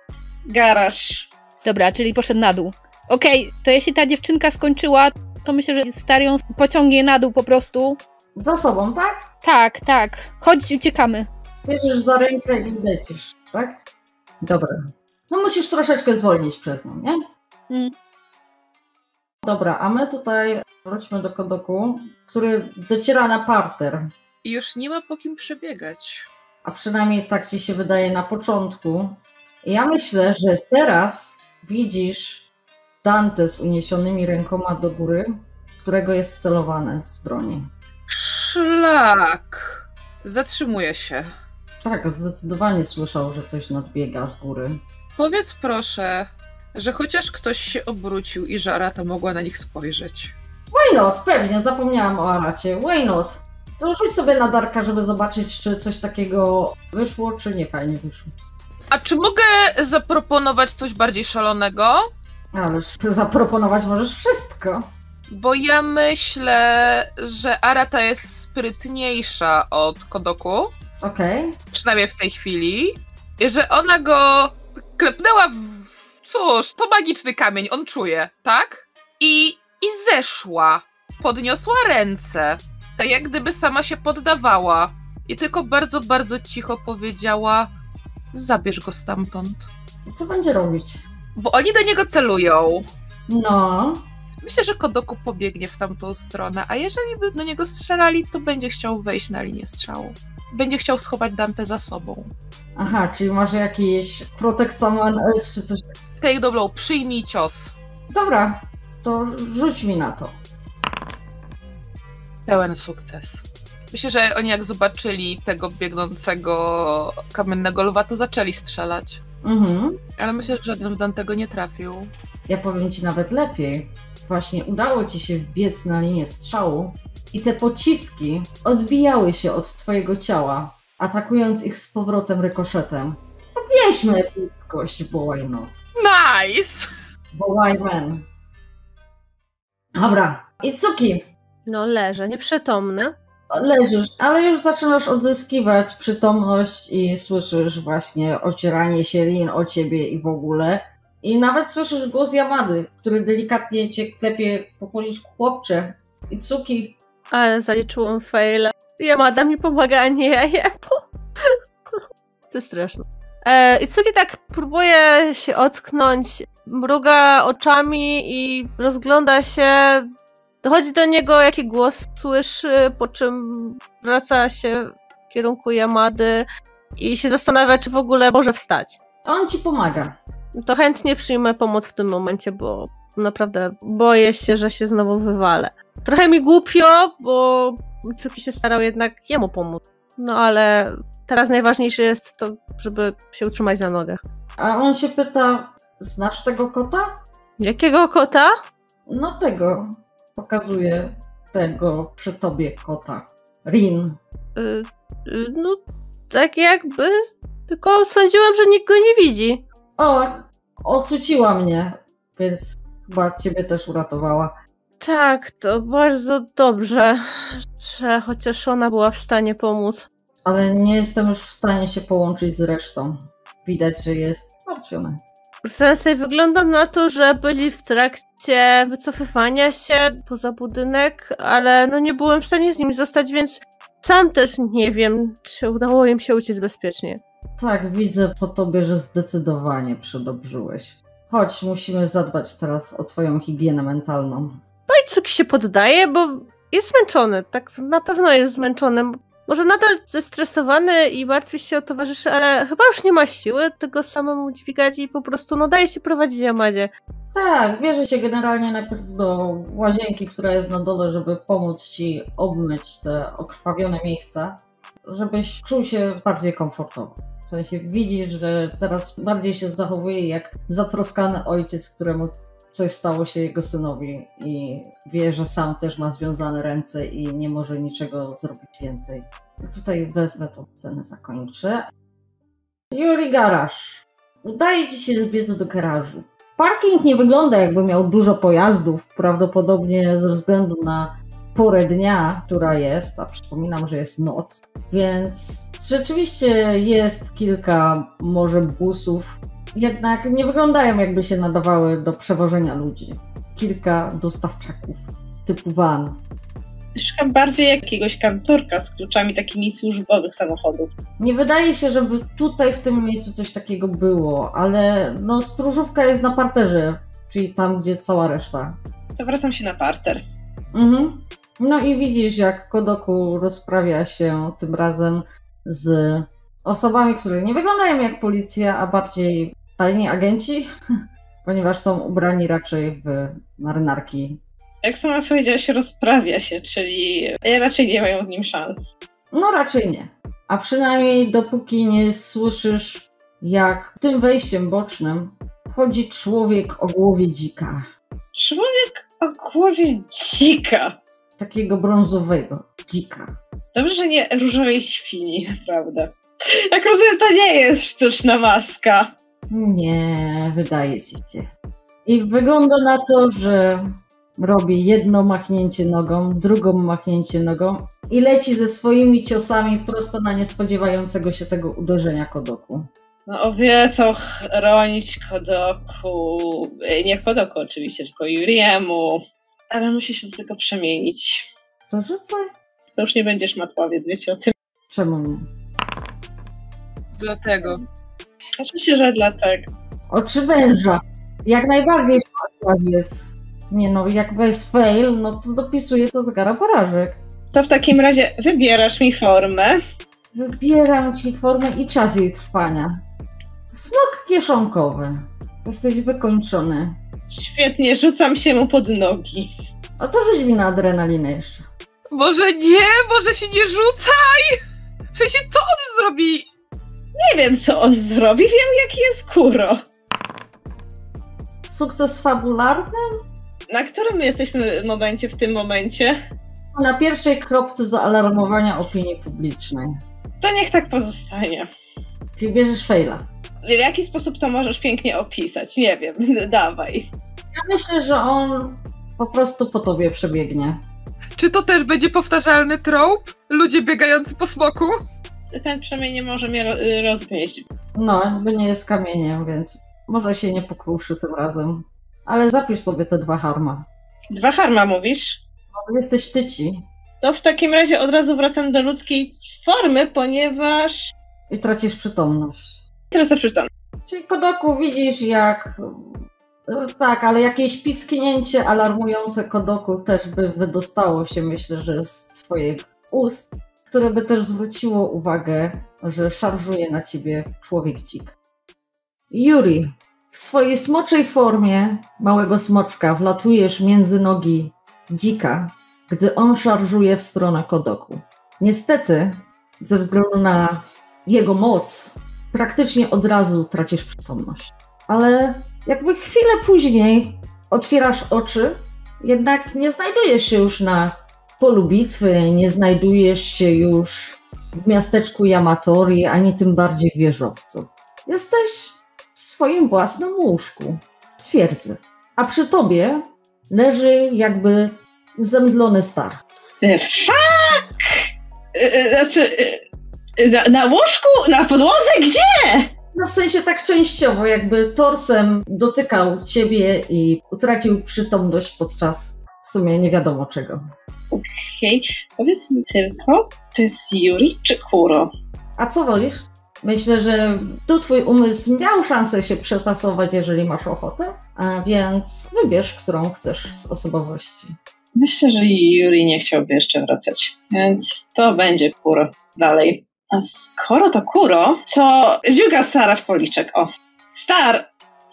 Garaż. Dobra, czyli poszedł na dół. Okej, to jeśli ta dziewczynka skończyła, to myślę, że Star ją pociągnie na dół po prostu. Za sobą, tak? Tak. Chodź, uciekamy. Bierzesz za rękę i lecisz, tak? Dobra. No musisz troszeczkę zwolnić przez nią, nie? Dobra, a my tutaj wróćmy do Kodoku, który dociera na parter. I już nie ma po kim przebiegać. A przynajmniej tak ci się wydaje na początku. I ja myślę, że teraz widzisz Dante z uniesionymi rękoma do góry, którego jest celowane z broni. Szlak! Zatrzymuje się. Tak, zdecydowanie słyszał, że coś nadbiega z góry. Powiedz proszę, że chociaż ktoś się obrócił i że Arata mogła na nich spojrzeć. Why not? Pewnie, zapomniałam o Aracie. Why not? To rzuć sobie na Darka, żeby zobaczyć, czy coś takiego wyszło, czy nie fajnie wyszło. A czy mogę zaproponować coś bardziej szalonego? Ależ zaproponować możesz wszystko. Bo ja myślę, że Arata jest sprytniejsza od Kodoku. Okej. Przynajmniej w tej chwili. I że ona go klepnęła w... Cóż, to magiczny kamień, on czuje, tak? I zeszła. Podniosła ręce. Tak jak gdyby sama się poddawała. I tylko bardzo, bardzo cicho powiedziała: zabierz go stamtąd. Co będzie robić? Bo oni do niego celują. No. Myślę, że Kodoku pobiegnie w tamtą stronę, a jeżeli by do niego strzelali, to będzie chciał wejść na linię strzału. Będzie chciał schować Dante za sobą. Aha, czyli może jakiś Protect Someone Else czy coś. Take the blow, przyjmij cios. Dobra, to rzuć mi na to. Pełen sukces. Myślę, że oni jak zobaczyli tego biegnącego kamiennego lwa, to zaczęli strzelać. Ale myślę, że żaden w Dantego nie trafił. Ja powiem ci nawet lepiej. Właśnie udało ci się wbiec na linię strzału i te pociski odbijały się od twojego ciała, atakując ich z powrotem rykoszetem. Podnieśmy epickość, bo why not? Nice! Bo why man? Dobra, Itsuki. No leżę, nieprzytomna. Leżysz, ale już zaczynasz odzyskiwać przytomność i słyszysz właśnie ocieranie się lin o ciebie i w ogóle. I nawet słyszysz głos Yamady, który delikatnie cię klepie po policzku. Chłopcze, Itsuki. Ale zaliczyłam faila. Yamada mi pomaga, a nie ja jemu. To jest straszne. Itsuki tak próbuje się ocknąć, mruga oczami i rozgląda się. Dochodzi do niego, jaki głos słyszy, po czym wraca się w kierunku Yamady i się zastanawia, czy w ogóle może wstać. A on ci pomaga. To chętnie przyjmę pomoc w tym momencie, bo naprawdę boję się, że się znowu wywalę. Trochę mi głupio, bo Itsuki się starał jednak jemu pomóc. No ale teraz najważniejsze jest to, żeby się utrzymać na nogach. A on się pyta, znasz tego kota? Jakiego kota? No tego. Pokazuje tego przy tobie kota. Rin. No tak jakby. Tylko sądziłam, że nikt go nie widzi. O, ocuciła mnie, więc chyba ciebie też uratowała. Tak, to bardzo dobrze, że chociaż ona była w stanie pomóc. Ale nie jestem już w stanie się połączyć z resztą. Widać, że jest zmartwiona. Sensei, wygląda na to, że byli w trakcie wycofywania się poza budynek, ale no nie byłem w stanie z nimi zostać, więc sam też nie wiem, czy udało im się uciec bezpiecznie. Tak, widzę po tobie, że zdecydowanie przedobrzyłeś. Chodź, musimy zadbać teraz o twoją higienę mentalną. No i Itsuki się poddaje, bo jest zmęczony, tak na pewno jest zmęczony. Może nadal zestresowany i martwi się o towarzyszy, ale chyba już nie ma siły tego samemu dźwigać i po prostu daje się prowadzić Yamadzie. Tak, bierze się generalnie najpierw do łazienki, która jest na dole, żeby pomóc ci obmyć te okrwawione miejsca, żebyś czuł się bardziej komfortowo. W sensie widzisz, że teraz bardziej się zachowuje jak zatroskany ojciec, któremu coś stało się jego synowi i wie, że sam też ma związane ręce i nie może niczego zrobić więcej. Tutaj wezmę tą scenę, zakończę. Yuri Garaż. Udaje ci się zbiec do garażu. Parking nie wygląda, jakby miał dużo pojazdów, prawdopodobnie ze względu na porę dnia, która jest, a przypominam, że jest noc, więc rzeczywiście jest kilka może busów, jednak nie wyglądają, jakby się nadawały do przewożenia ludzi. Kilka dostawczaków typu van. Szukam bardziej jakiegoś kantorka z kluczami takimi służbowych samochodów. Nie wydaje się, żeby tutaj w tym miejscu coś takiego było, ale no stróżówka jest na parterze, czyli tam, gdzie cała reszta. To wracam się na parter. No i widzisz, jak Kodoku rozprawia się tym razem z osobami, które nie wyglądają jak policja, a bardziej tajni agenci, ponieważ są ubrani raczej w marynarki. Jak sama powiedziałaś, rozprawia się, czyli raczej nie mają z nim szans. No raczej nie. A przynajmniej dopóki nie słyszysz, jak tym wejściem bocznym wchodzi człowiek o głowie dzika. Człowiek o głowie dzika. Takiego brązowego dzika. Dobrze, że nie różowej świni, naprawdę. Jak rozumiem, to nie jest sztuczna maska. Nie, wydaje ci się. I wygląda na to, że robi jedno machnięcie nogą, drugą machnięcie nogą i leci ze swoimi ciosami prosto na niespodziewającego się tego uderzenia Kodoku. No obiecał chronić Kodoku, nie Kodoku oczywiście, tylko Yuriemu, ale musi się do tego przemienić. To rzucaj. To już nie będziesz matławiec, wiecie o tym? Czemu nie? Dlatego. Oczywiście, że dlatego. Oczy węża. Jak najbardziej matławiec. Nie no, jak weź fail, no to dopisuje to zegara porażek. To w takim razie wybierasz mi formę. Wybieram ci formę i czas jej trwania. Smok kieszonkowy. Jesteś wykończony. Świetnie, rzucam się mu pod nogi. A to rzuć mi na adrenalinę jeszcze. Może nie, może się nie rzucaj! W sensie, co on zrobi? Nie wiem, co on zrobi, wiem, jaki jest Kuro. Sukces fabularny? Na którym my jesteśmy momencie w tym momencie? Na pierwszej kropce zaalarmowania opinii publicznej. To niech tak pozostanie. Czyli bierzesz faila. W jaki sposób to możesz pięknie opisać? Nie wiem, dawaj. Ja myślę, że on po prostu po tobie przebiegnie. Czy to też będzie powtarzalny trope? Ludzie biegający po smoku? Ten przynajmniej nie może mnie rozgnieść. No, jakby nie jest kamieniem, więc może się nie pokruszy tym razem. Ale zapisz sobie te 2 harma. 2 harma mówisz? No, jesteś tyci. To w takim razie od razu wracam do ludzkiej formy, ponieważ... I tracisz przytomność. Teraz przeczytam. Czyli Kodoku widzisz jak... Tak, ale jakieś pisknięcie alarmujące Kodoku też by wydostało się, myślę, że z twoich ust, które by też zwróciło uwagę, że szarżuje na ciebie człowiek-dzik. Yuri, w swojej smoczej formie małego smoczka wlatujesz między nogi dzika, gdy on szarżuje w stronę Kodoku. Niestety, ze względu na jego moc, praktycznie od razu tracisz przytomność. Ale jakby chwilę później otwierasz oczy, jednak nie znajdujesz się już na polu bitwy, nie znajdujesz się już w miasteczku Yamatori, ani tym bardziej w wieżowcu. Jesteś w swoim własnym łóżku, w twierdzy. A przy tobie leży jakby zemdlony Star. The fuck? Znaczy, na łóżku? Na podłodze? Gdzie? No w sensie tak częściowo, jakby torsem dotykał ciebie i utracił przytomność podczas w sumie nie wiadomo czego. Okej, powiedz mi tylko, to jest Yuri czy Kuro? A co wolisz? Myślę, że tu twój umysł miał szansę się przetasować, jeżeli masz ochotę, a więc wybierz, którą chcesz z osobowości. Myślę, że Yuri nie chciałby jeszcze wracać, więc to będzie Kuro dalej. A skoro to Kuro, to dziuga Stara w policzek. O, Star!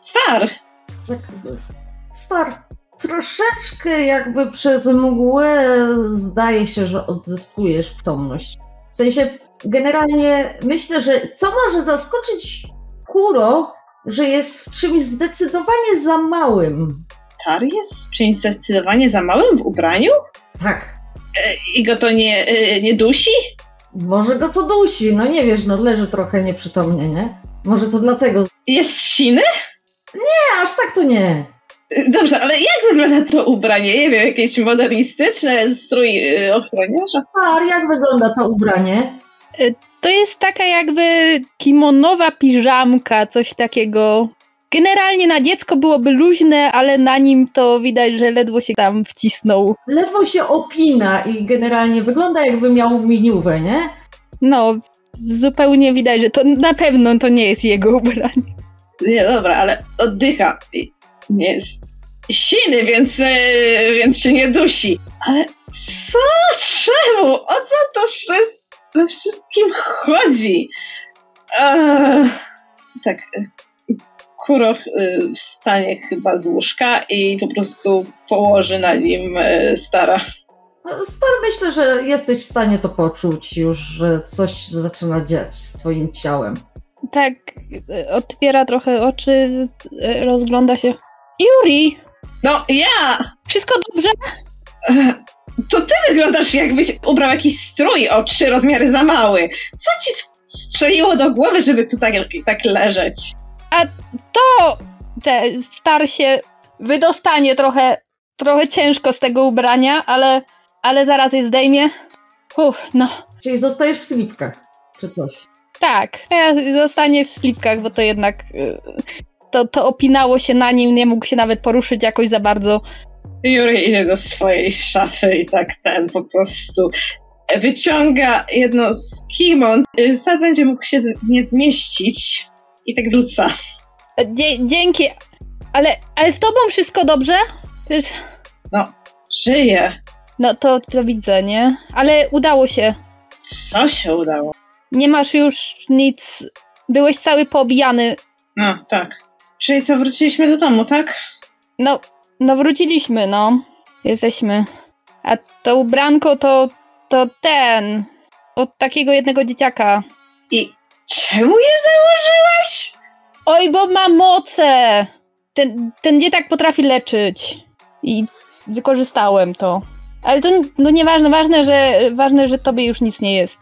Star, troszeczkę jakby przez mgłę zdaje się, że odzyskujesz przytomność. W sensie, generalnie myślę, że co może zaskoczyć Kuro, że jest w czymś zdecydowanie za małym. Star jest czymś zdecydowanie za małym w ubraniu? Tak. I go to nie dusi? Może go to dusi, no nie wiesz, no leży trochę nieprzytomnie, nie? Może to dlatego. Jest siny? Nie, aż tak to nie. Dobrze, ale jak wygląda to ubranie? Nie wiem, jakieś modernistyczne, strój ochroniarza? Star, jak wygląda to ubranie? To jest taka jakby kimonowa piżamka, coś takiego. Generalnie na dziecko byłoby luźne, ale na nim to widać, że ledwo się tam wcisnął. Ledwo się opina i generalnie wygląda jakby miał miniówę, nie? No, zupełnie widać, że to na pewno to nie jest jego ubranie. Nie, dobra, ale oddycha. Nie jest siny, więc się nie dusi. Ale co? Czemu? O co to wszystkim chodzi? Tak, Kuro wstanie chyba z łóżka i po prostu położy na nim Stara. Star, myślę, że jesteś w stanie to poczuć już, że coś zaczyna dziać z twoim ciałem. Tak, otwiera trochę oczy, rozgląda się. Yuri! No, ja! Wszystko dobrze? To ty wyglądasz, jakbyś ubrał jakiś strój o 3 rozmiary za mały. Co ci strzeliło do głowy, żeby tu tak leżeć? A to Star się wydostanie trochę trochę ciężko z tego ubrania, ale zaraz je zdejmie. No. Czyli zostajesz w slipkach, czy coś? Tak, ja zostanie w slipkach, bo to jednak to opinało się na nim, nie mógł się nawet poruszyć jakoś za bardzo. Yuri idzie do swojej szafy i tak po prostu wyciąga jedno z kimon. Sad będzie mógł się nie zmieścić i tak wrzuca. Dzięki, ale z tobą wszystko dobrze? Wiesz, no, żyje. No to widzę, nie? Ale udało się. Co się udało? Nie masz już nic. Byłeś cały poobijany. No, tak. Czyli co, wróciliśmy do domu, tak? No wróciliśmy, no. Jesteśmy. A to ubranko to ten. Od takiego jednego dzieciaka. I czemu je założyłaś? Oj, bo ma moce! Ten dzieciak potrafi leczyć. I wykorzystałem to. Ale to no nieważne, ważne, że tobie już nic nie jest.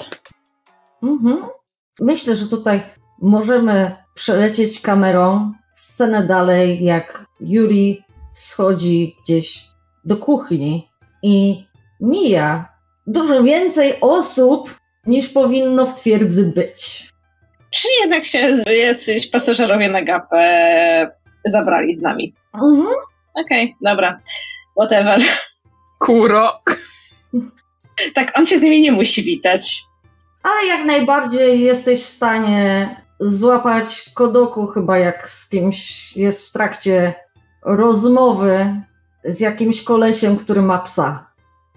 Myślę, że tutaj możemy przelecieć kamerą scenę dalej, jak Yuri schodzi gdzieś do kuchni i mija dużo więcej osób, niż powinno w twierdzy być. Czy jednak się jacyś pasażerowie na gapę zabrali z nami? Okej, dobra. Whatever. Kuro. Tak, on się z nimi nie musi witać. Ale jak najbardziej jesteś w stanie złapać Kodoku, chyba jak z kimś jest w trakcie rozmowy z jakimś kolesiem, który ma psa.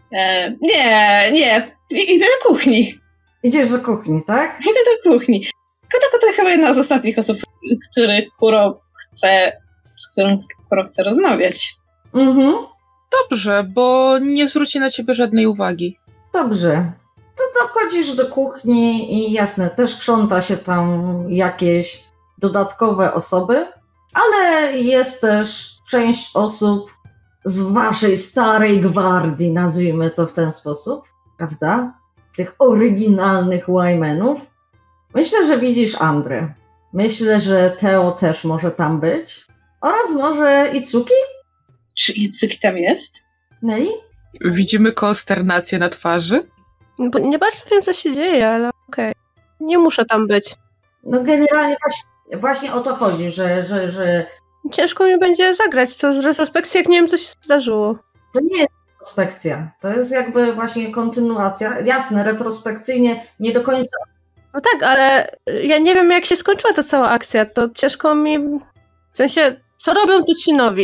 Nie. Idę do kuchni. Idziesz do kuchni, tak? Idę do kuchni. Kodoku to chyba jedna z ostatnich osób, z którą Kuro chce rozmawiać. Dobrze, bo nie zwróci na ciebie żadnej uwagi. Dobrze. To dochodzisz do kuchni i jasne, też krząta się tam jakieś dodatkowe osoby, ale jest też część osób z waszej starej gwardii, nazwijmy to w ten sposób, prawda? Tych oryginalnych Wymanów. Myślę, że widzisz Andrę. Myślę, że Teo też może tam być. Oraz może Itsuki? Czy Itsuki tam jest? Nelly? Widzimy konsternację na twarzy? Bo nie bardzo wiem, co się dzieje, ale okej. Nie muszę tam być. No generalnie właśnie o to chodzi, że... Ciężko mi będzie zagrać to z retrospekcji, jak nie wiem, co się zdarzyło. To nie jest retrospekcja. To jest jakby właśnie kontynuacja. Jasne, retrospekcyjnie nie do końca. No tak, ale ja nie wiem, jak się skończyła ta cała akcja. To ciężko mi... W sensie, co robią tu ci nowi?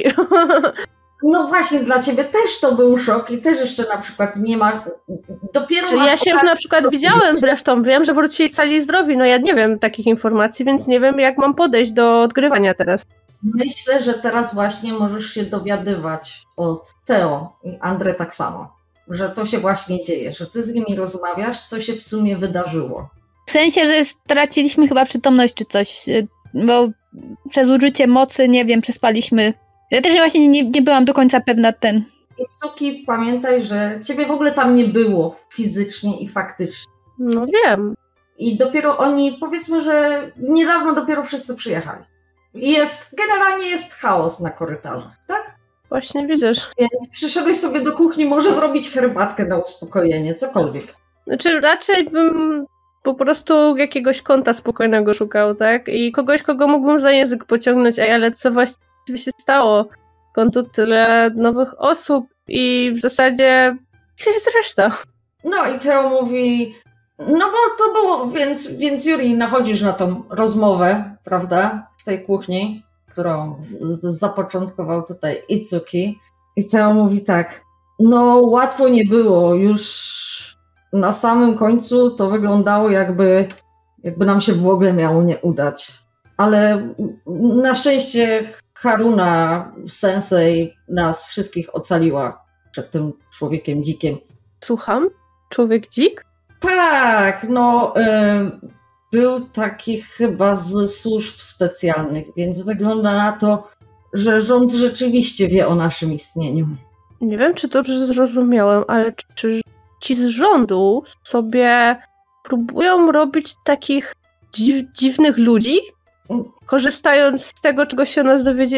No właśnie, dla ciebie też to był szok i też jeszcze na przykład nie ma... Dopiero Czyli ja się już na przykład widziałem zresztą, wiem, że wrócili cali zdrowi, no ja nie wiem takich informacji, więc nie wiem, jak mam podejść do odgrywania teraz. Myślę, że teraz właśnie możesz się dowiadywać od Teo i Andrę tak samo, że to się właśnie dzieje, że ty z nimi rozmawiasz, co się w sumie wydarzyło. W sensie, że straciliśmy chyba przytomność czy coś, bo przez użycie mocy, nie wiem, przespaliśmy. Ja też właśnie nie byłam do końca pewna Itsuki, pamiętaj, że ciebie w ogóle tam nie było fizycznie i faktycznie. No wiem. I dopiero oni, powiedzmy, że niedawno dopiero wszyscy przyjechali. I generalnie jest chaos na korytarzach, tak? Właśnie widzisz. Więc przyszedłeś sobie do kuchni, może zrobić herbatkę na uspokojenie, cokolwiek. Znaczy raczej bym po prostu jakiegoś kąta spokojnego szukał, tak? I kogoś, kogo mógłbym za język pociągnąć, ale co właściwie się stało? Skąd tu tyle nowych osób i w zasadzie gdzie jest reszta? No i Teo mówi, no bo to było, więc Yuri, nachodzisz na tą rozmowę, prawda, w tej kuchni, którą zapoczątkował tutaj Itsuki. I Teo mówi tak, no łatwo nie było, już na samym końcu to wyglądało jakby nam się w ogóle miało nie udać. Ale na szczęście Haruna Sensei nas wszystkich ocaliła przed tym człowiekiem dzikiem. Słucham? Człowiek dzik? Tak, no był taki chyba z służb specjalnych, więc wygląda na to, że rząd rzeczywiście wie o naszym istnieniu. Nie wiem, czy dobrze zrozumiałem, ale czy ci z rządu sobie próbują robić takich dziwnych ludzi, korzystając z tego, czego się o nas dowiedzieli?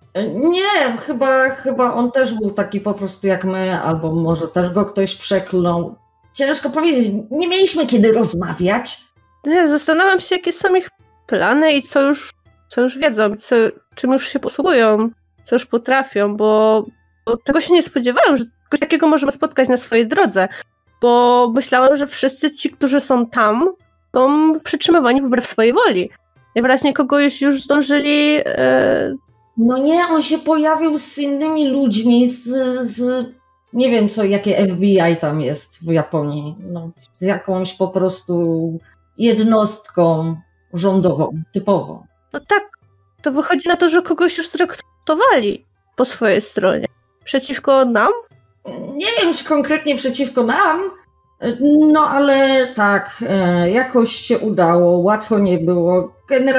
Nie, chyba on też był taki po prostu jak my, albo może też go ktoś przeklął. Ciężko powiedzieć, nie mieliśmy kiedy rozmawiać. Nie, zastanawiam się, jakie są ich plany i co już wiedzą, czym już się posługują, co już potrafią, bo tego się nie spodziewałam, że kogoś takiego możemy spotkać na swojej drodze, bo myślałem, że wszyscy ci, którzy są tam, są przytrzymywani wbrew swojej woli. Najwyraźniej kogoś już zdążyli... No nie, on się pojawił z innymi ludźmi, z nie wiem co, jakie FBI tam jest w Japonii, no, z jakąś po prostu jednostką rządową, typową. No tak, to wychodzi na to, że kogoś już zrekrutowali po swojej stronie. Przeciwko nam? Nie wiem, czy konkretnie przeciwko nam, no ale tak, jakoś się udało, łatwo nie było.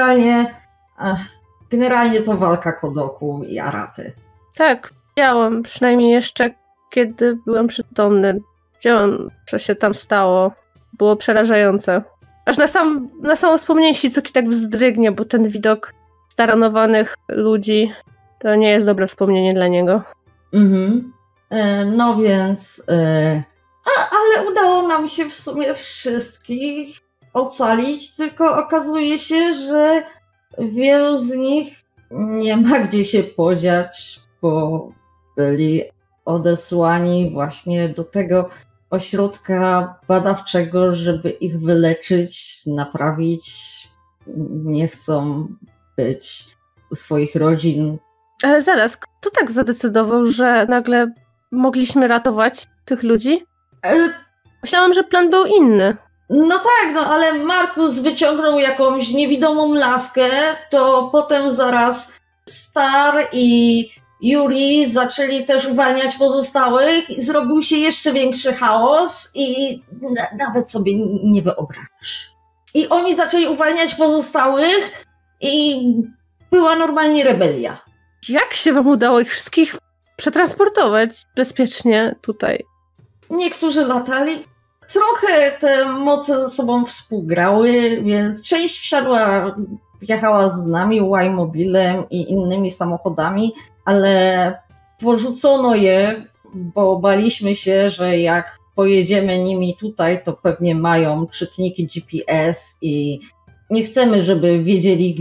Generalnie to walka Kodoku i Araty. Tak, widziałam, przynajmniej jeszcze kiedy byłem przytomny. Widziałam, co się tam stało. Było przerażające. Aż na samo wspomnienie Shizuki tak wzdrygnie, bo ten widok staranowanych ludzi to nie jest dobre wspomnienie dla niego. Mhm. No więc... ale udało nam się w sumie wszystkich ocalić, tylko okazuje się, że wielu z nich nie ma gdzie się podziać, bo byli odesłani właśnie do tego ośrodka badawczego, żeby ich wyleczyć, naprawić. Nie chcą być u swoich rodzin. Ale zaraz, kto tak zadecydował, że nagle mogliśmy ratować tych ludzi? Myślałam, że plan był inny. No tak, no ale Markus wyciągnął jakąś niewidomą laskę, to potem zaraz Star i Yuri zaczęli też uwalniać pozostałych i zrobił się jeszcze większy chaos i nawet sobie nie wyobrażasz. I oni zaczęli uwalniać pozostałych i była normalnie rebelia. Jak się wam udało ich wszystkich przetransportować bezpiecznie tutaj? Niektórzy latali. Trochę te moce ze sobą współgrały, więc część jechała z nami Y-mobilem i innymi samochodami, ale porzucono je, bo baliśmy się, że jak pojedziemy nimi tutaj, to pewnie mają czytniki GPS i nie chcemy, żeby wiedzieli,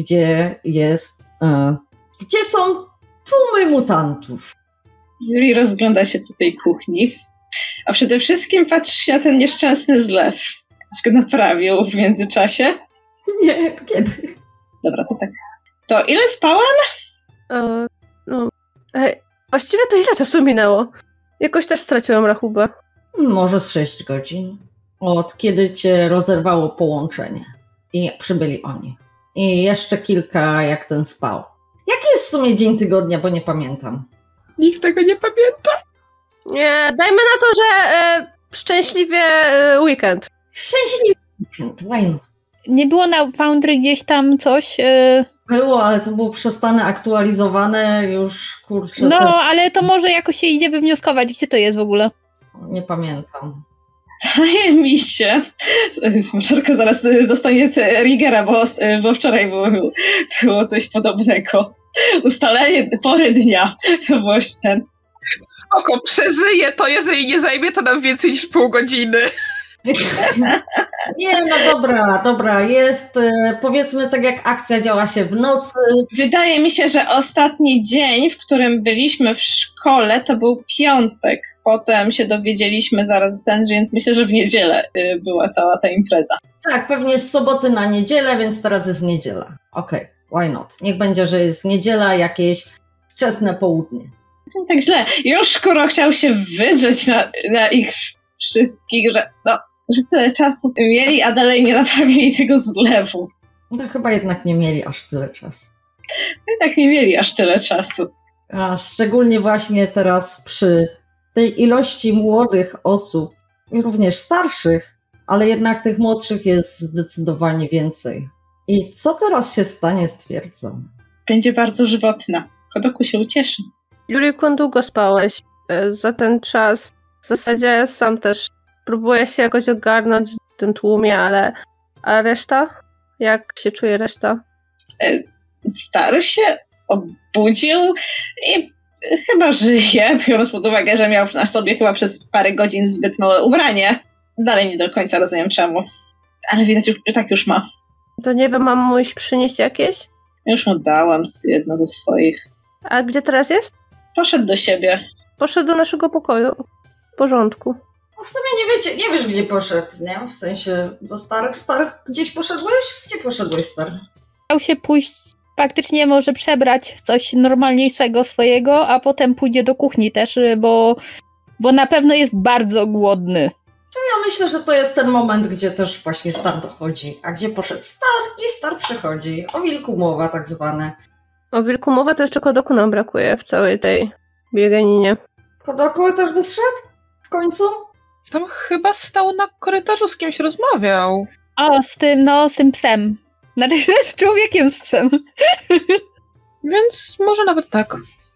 gdzie są tłumy mutantów. Yuri rozgląda się po tej kuchni, a przede wszystkim patrzy się na ten nieszczęsny zlew. Coś go naprawił w międzyczasie? Nie, kiedy? Dobra, to tak. To ile spałam? Właściwie to ile czasu minęło? Jakoś też straciłam rachubę. Może z 6 godzin. Od kiedy cię rozerwało połączenie. I przybyli oni. I jeszcze kilka, jak ten spał. Jaki jest w sumie dzień tygodnia, bo nie pamiętam. Nikt tego nie pamięta. Nie, dajmy na to, że szczęśliwie weekend. Szczęśliwy weekend, why not? Nie było na Foundry gdzieś tam coś? Było, ale to było przestane, aktualizowane już, kurczę. No, ale to może jakoś się idzie wywnioskować, gdzie to jest w ogóle. Nie pamiętam. Zdaje mi się. Smoczarka zaraz dostanie Rigera, bo wczoraj było coś podobnego. Ustalenie pory dnia. To było ten. Spoko, przeżyję to, jeżeli nie zajmie to nam więcej niż pół godziny. Nie, no dobra, jest, powiedzmy tak jak akcja działa się w nocy. Wydaje mi się, że ostatni dzień, w którym byliśmy w szkole, to był piątek. Potem się dowiedzieliśmy zaraz, więc myślę, że w niedzielę była cała ta impreza. Tak, pewnie z soboty na niedzielę, więc teraz jest niedziela. Okej, why not? Niech będzie, że jest niedziela, jakieś wczesne południe. To tak źle. Już skoro chciał się wydrzeć na ich wszystkich, że tyle czasu mieli, a dalej nie naprawili tego zlewu. No chyba jednak nie mieli aż tyle czasu. Jednak nie mieli aż tyle czasu. A szczególnie właśnie teraz przy tej ilości młodych osób, również starszych, ale jednak tych młodszych jest zdecydowanie więcej. I co teraz się stanie, stwierdzam. Będzie bardzo żywotna. Kodoku się ucieszy. Yuriku, długo spałeś? Za ten czas w zasadzie sam też próbuję się jakoś ogarnąć w tym tłumie, a reszta? Jak się czuje reszta? Stary się obudził i chyba żyje, biorąc pod uwagę, że miał na sobie chyba przez parę godzin zbyt małe ubranie. Dalej nie do końca rozumiem czemu. Ale widać, że tak już ma. To nie wiem, mam mu iść przynieść jakieś? Już mu dałam jedno ze swoich. A gdzie teraz jest? Poszedł do siebie. Poszedł do naszego pokoju. W porządku. No w sumie nie wiesz, gdzie poszedł, nie? W sensie do starych, gdzieś poszedłeś? Gdzie poszedłeś, stary? Chciał się pójść, faktycznie może przebrać w coś normalniejszego swojego, a potem pójdzie do kuchni też, bo na pewno jest bardzo głodny. Ja myślę, że to jest ten moment, gdzie też właśnie Star dochodzi. A gdzie poszedł Star? I Star przychodzi. O wilku mowa tak zwane. O wilku mowa to jeszcze Kodoku nam brakuje w całej tej bieganinie. Kodoku też by zszedł? W końcu? Tam chyba stał na korytarzu, z kimś rozmawiał. O, z tym psem. Znaczy z człowiekiem z psem. Więc może nawet tak.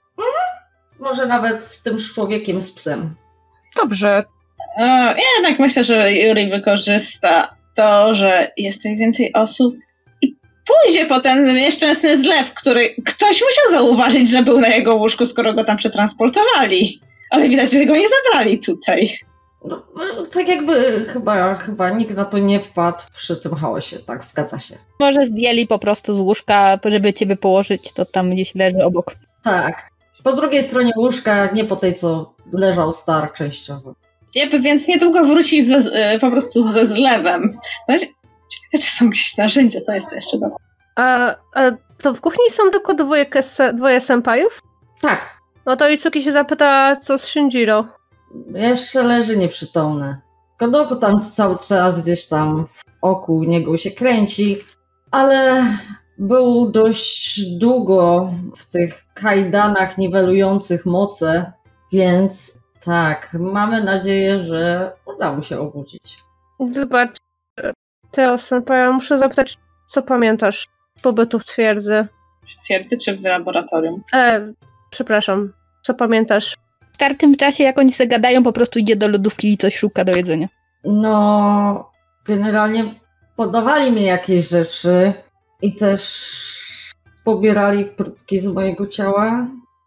Może nawet z tym człowiekiem z psem. Dobrze. Ja jednak myślę, że Yuri wykorzysta to, że jest tutaj więcej osób i pójdzie po ten nieszczęsny zlew, który ktoś musiał zauważyć, że był na jego łóżku, skoro go tam przetransportowali. Ale widać, że go nie zabrali tutaj. No, tak jakby chyba nikt na to nie wpadł przy tym chaosie, tak, zgadza się. Może zdjęli po prostu z łóżka, żeby ciebie położyć, to tam gdzieś leży obok. Tak. Po drugiej stronie łóżka, nie po tej, co leżał Star częściowo. Więc niedługo wróci po prostu ze zlewem. Znaczy, ciekawe, czy są jakieś narzędzia, to jest jeszcze dobre. A to w kuchni są tylko dwoje senpajów? Tak. No to Itsuki się zapyta, co z Shinjiro. Jeszcze leży nieprzytomny. Kodoku tam cały czas gdzieś tam w oku niego się kręci, ale był dość długo w tych kajdanach niwelujących moce, więc tak, mamy nadzieję, że uda mu się obudzić. Wybacz, Teo senpai, muszę zapytać, co pamiętasz z pobytu w twierdzy? W twierdzy czy w laboratorium? Przepraszam, co pamiętasz? W startym czasie, jak oni sobie gadają, po prostu idzie do lodówki i coś szuka do jedzenia. No, generalnie podawali mi jakieś rzeczy i też pobierali próbki z mojego ciała.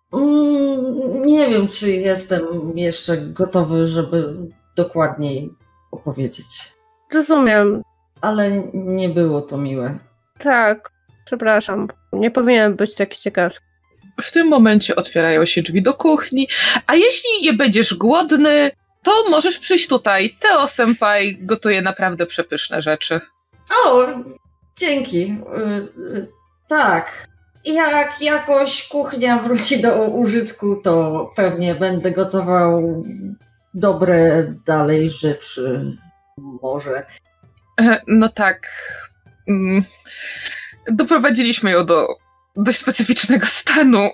Nie wiem, czy jestem jeszcze gotowy, żeby dokładniej opowiedzieć. Rozumiem. Ale nie było to miłe. Tak, przepraszam. Nie powinienem być taki ciekawski. W tym momencie otwierają się drzwi do kuchni, a jeśli nie będziesz głodny, to możesz przyjść tutaj. Teo senpai gotuje naprawdę przepyszne rzeczy. O, dzięki. Tak. Jak jakoś kuchnia wróci do użytku, to pewnie będę gotował dobre dalej rzeczy. Może. No tak. Doprowadziliśmy ją do dość specyficznego stanu.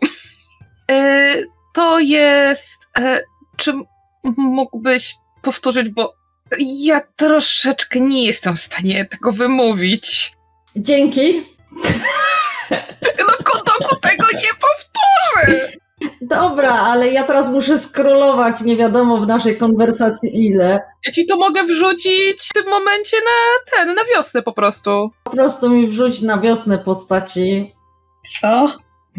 To jest... Czy mógłbyś powtórzyć, bo ja troszeczkę nie jestem w stanie tego wymówić. Dzięki. No Kodoku tego nie powtórzy! Dobra, ale ja teraz muszę skrolować nie wiadomo w naszej konwersacji ile. Ja ci to mogę wrzucić w tym momencie na wiosnę po prostu. Po prostu mi wrzuć na wiosnę postaci. Co?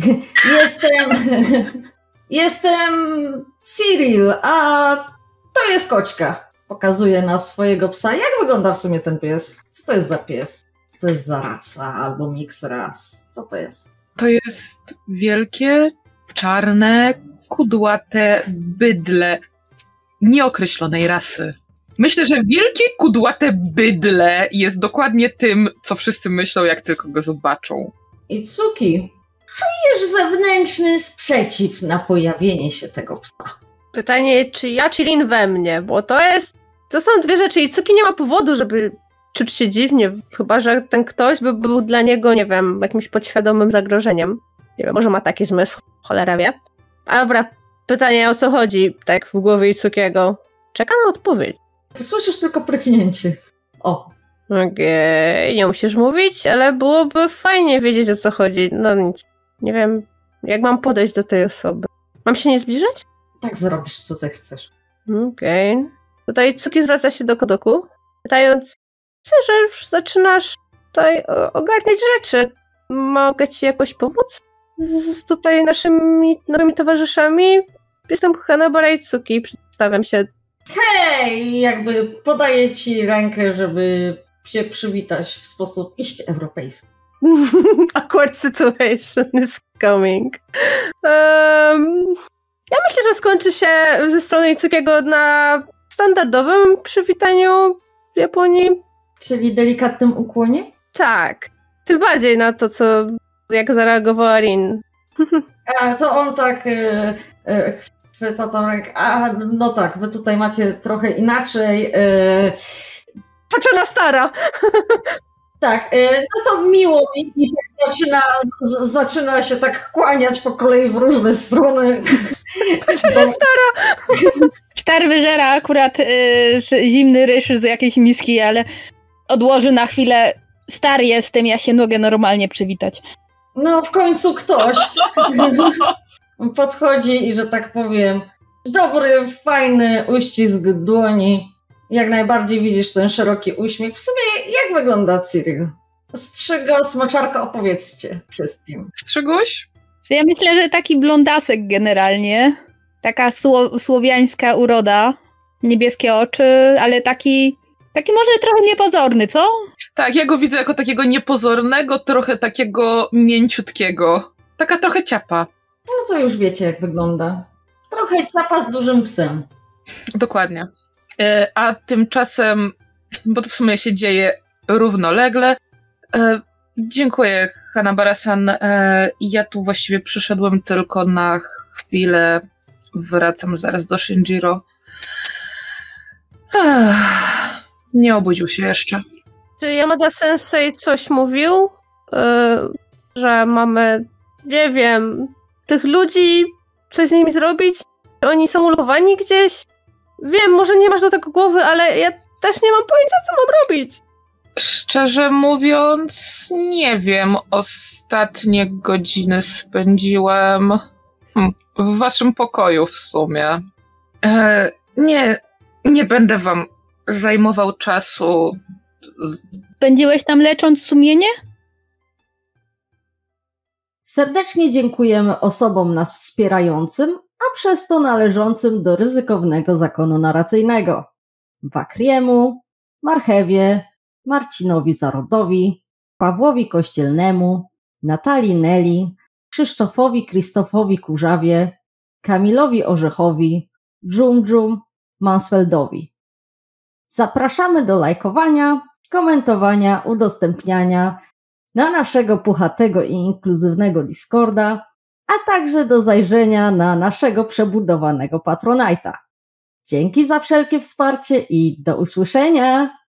Jestem Cyril, a to jest koczka. Pokazuje na swojego psa. Jak wygląda w sumie ten pies? Co to jest za pies? To jest za rasa albo miks ras. Co to jest? To jest wielkie, czarne, kudłate bydle nieokreślonej rasy. Myślę, że wielkie, kudłate bydle jest dokładnie tym, co wszyscy myślą, jak tylko go zobaczą. Itsuki, czujesz wewnętrzny sprzeciw na pojawienie się tego psa? Pytanie, czy ja, czy Lin we mnie, bo to są dwie rzeczy. Itsuki nie ma powodu, żeby czuć się dziwnie, chyba że ten ktoś by był dla niego, nie wiem, jakimś podświadomym zagrożeniem. Nie wiem, może ma taki zmysł, cholera wie. A dobra, pytanie, o co chodzi, tak w głowie Itsukiego. Czeka na odpowiedź. Słyszysz tylko prychnięcie. O. Okej, nie musisz mówić, ale byłoby fajnie wiedzieć, o co chodzi. No nic, nie wiem, jak mam podejść do tej osoby. Mam się nie zbliżać? Tak zrobisz, co zechcesz. Okej. Tutaj Itsuki zwraca się do Kodoku, pytając, chcę, że już zaczynasz tutaj ogarniać rzeczy. Mogę ci jakoś pomóc? z tutaj naszymi nowymi towarzyszami. Jestem Hanabara Itsuki, przedstawiam się. Hej! Jakby podaję ci rękę, żeby się przywitać w sposób iście europejski. Awkward situation is coming. Ja myślę, że skończy się ze strony Itsukiego na standardowym przywitaniu w Japonii. Czyli delikatnym ukłonie? Tak. Tym bardziej na to, jak zareagowała Rin. A to on tak chwyca tą rękę. A, no tak, wy tutaj macie trochę inaczej. Patrzę na stara! Tak, no to miło mi i tak zaczyna się tak kłaniać po kolei w różne strony. Patrzę na stara! Star wyżera akurat zimny ryż z jakiejś miski, ale odłoży na chwilę. Star jestem, ja się mogę normalnie przywitać. No w końcu ktoś podchodzi i, że tak powiem, dobry, fajny uścisk dłoni. Jak najbardziej widzisz ten szeroki uśmiech. W sumie jak wygląda Cyril? Strzygo, smoczarka, opowiedzcie wszystkim. Strzyguś? Ja myślę, że taki blondasek generalnie. Taka słowiańska uroda. Niebieskie oczy, ale taki może trochę niepozorny, co? Tak, ja go widzę jako takiego niepozornego, trochę takiego mięciutkiego. Taka trochę ciapa. No to już wiecie, jak wygląda. Trochę ciapa z dużym psem. Dokładnie. A tymczasem, bo to w sumie się dzieje równolegle. Dziękuję, Hanabara-san. Ja tu właściwie przyszedłem tylko na chwilę. Wracam zaraz do Shinjiro. Nie obudził się jeszcze. Czy Yamada-sensei coś mówił? Że mamy, nie wiem, tych ludzi, coś z nimi zrobić? Oni są ulokowani gdzieś? Wiem, może nie masz do tego głowy, ale ja też nie mam pojęcia, co mam robić. Szczerze mówiąc, nie wiem. Ostatnie godziny spędziłem w waszym pokoju w sumie. Nie będę wam zajmował czasu. Spędziłeś tam lecząc sumienie? Serdecznie dziękujemy osobom nas wspierającym, a przez to należącym do ryzykownego zakonu narracyjnego. Wakriemu, Marchewie, Marcinowi Zarodowi, Pawłowi Kościelnemu, Natalii Neli, Krzysztofowi Kurzawie, Kamilowi Orzechowi, Dżum, Mansfeldowi. Zapraszamy do lajkowania, komentowania, udostępniania na naszego puchatego i inkluzywnego Discorda, a także do zajrzenia na naszego przebudowanego Patronite'a. Dzięki za wszelkie wsparcie i do usłyszenia!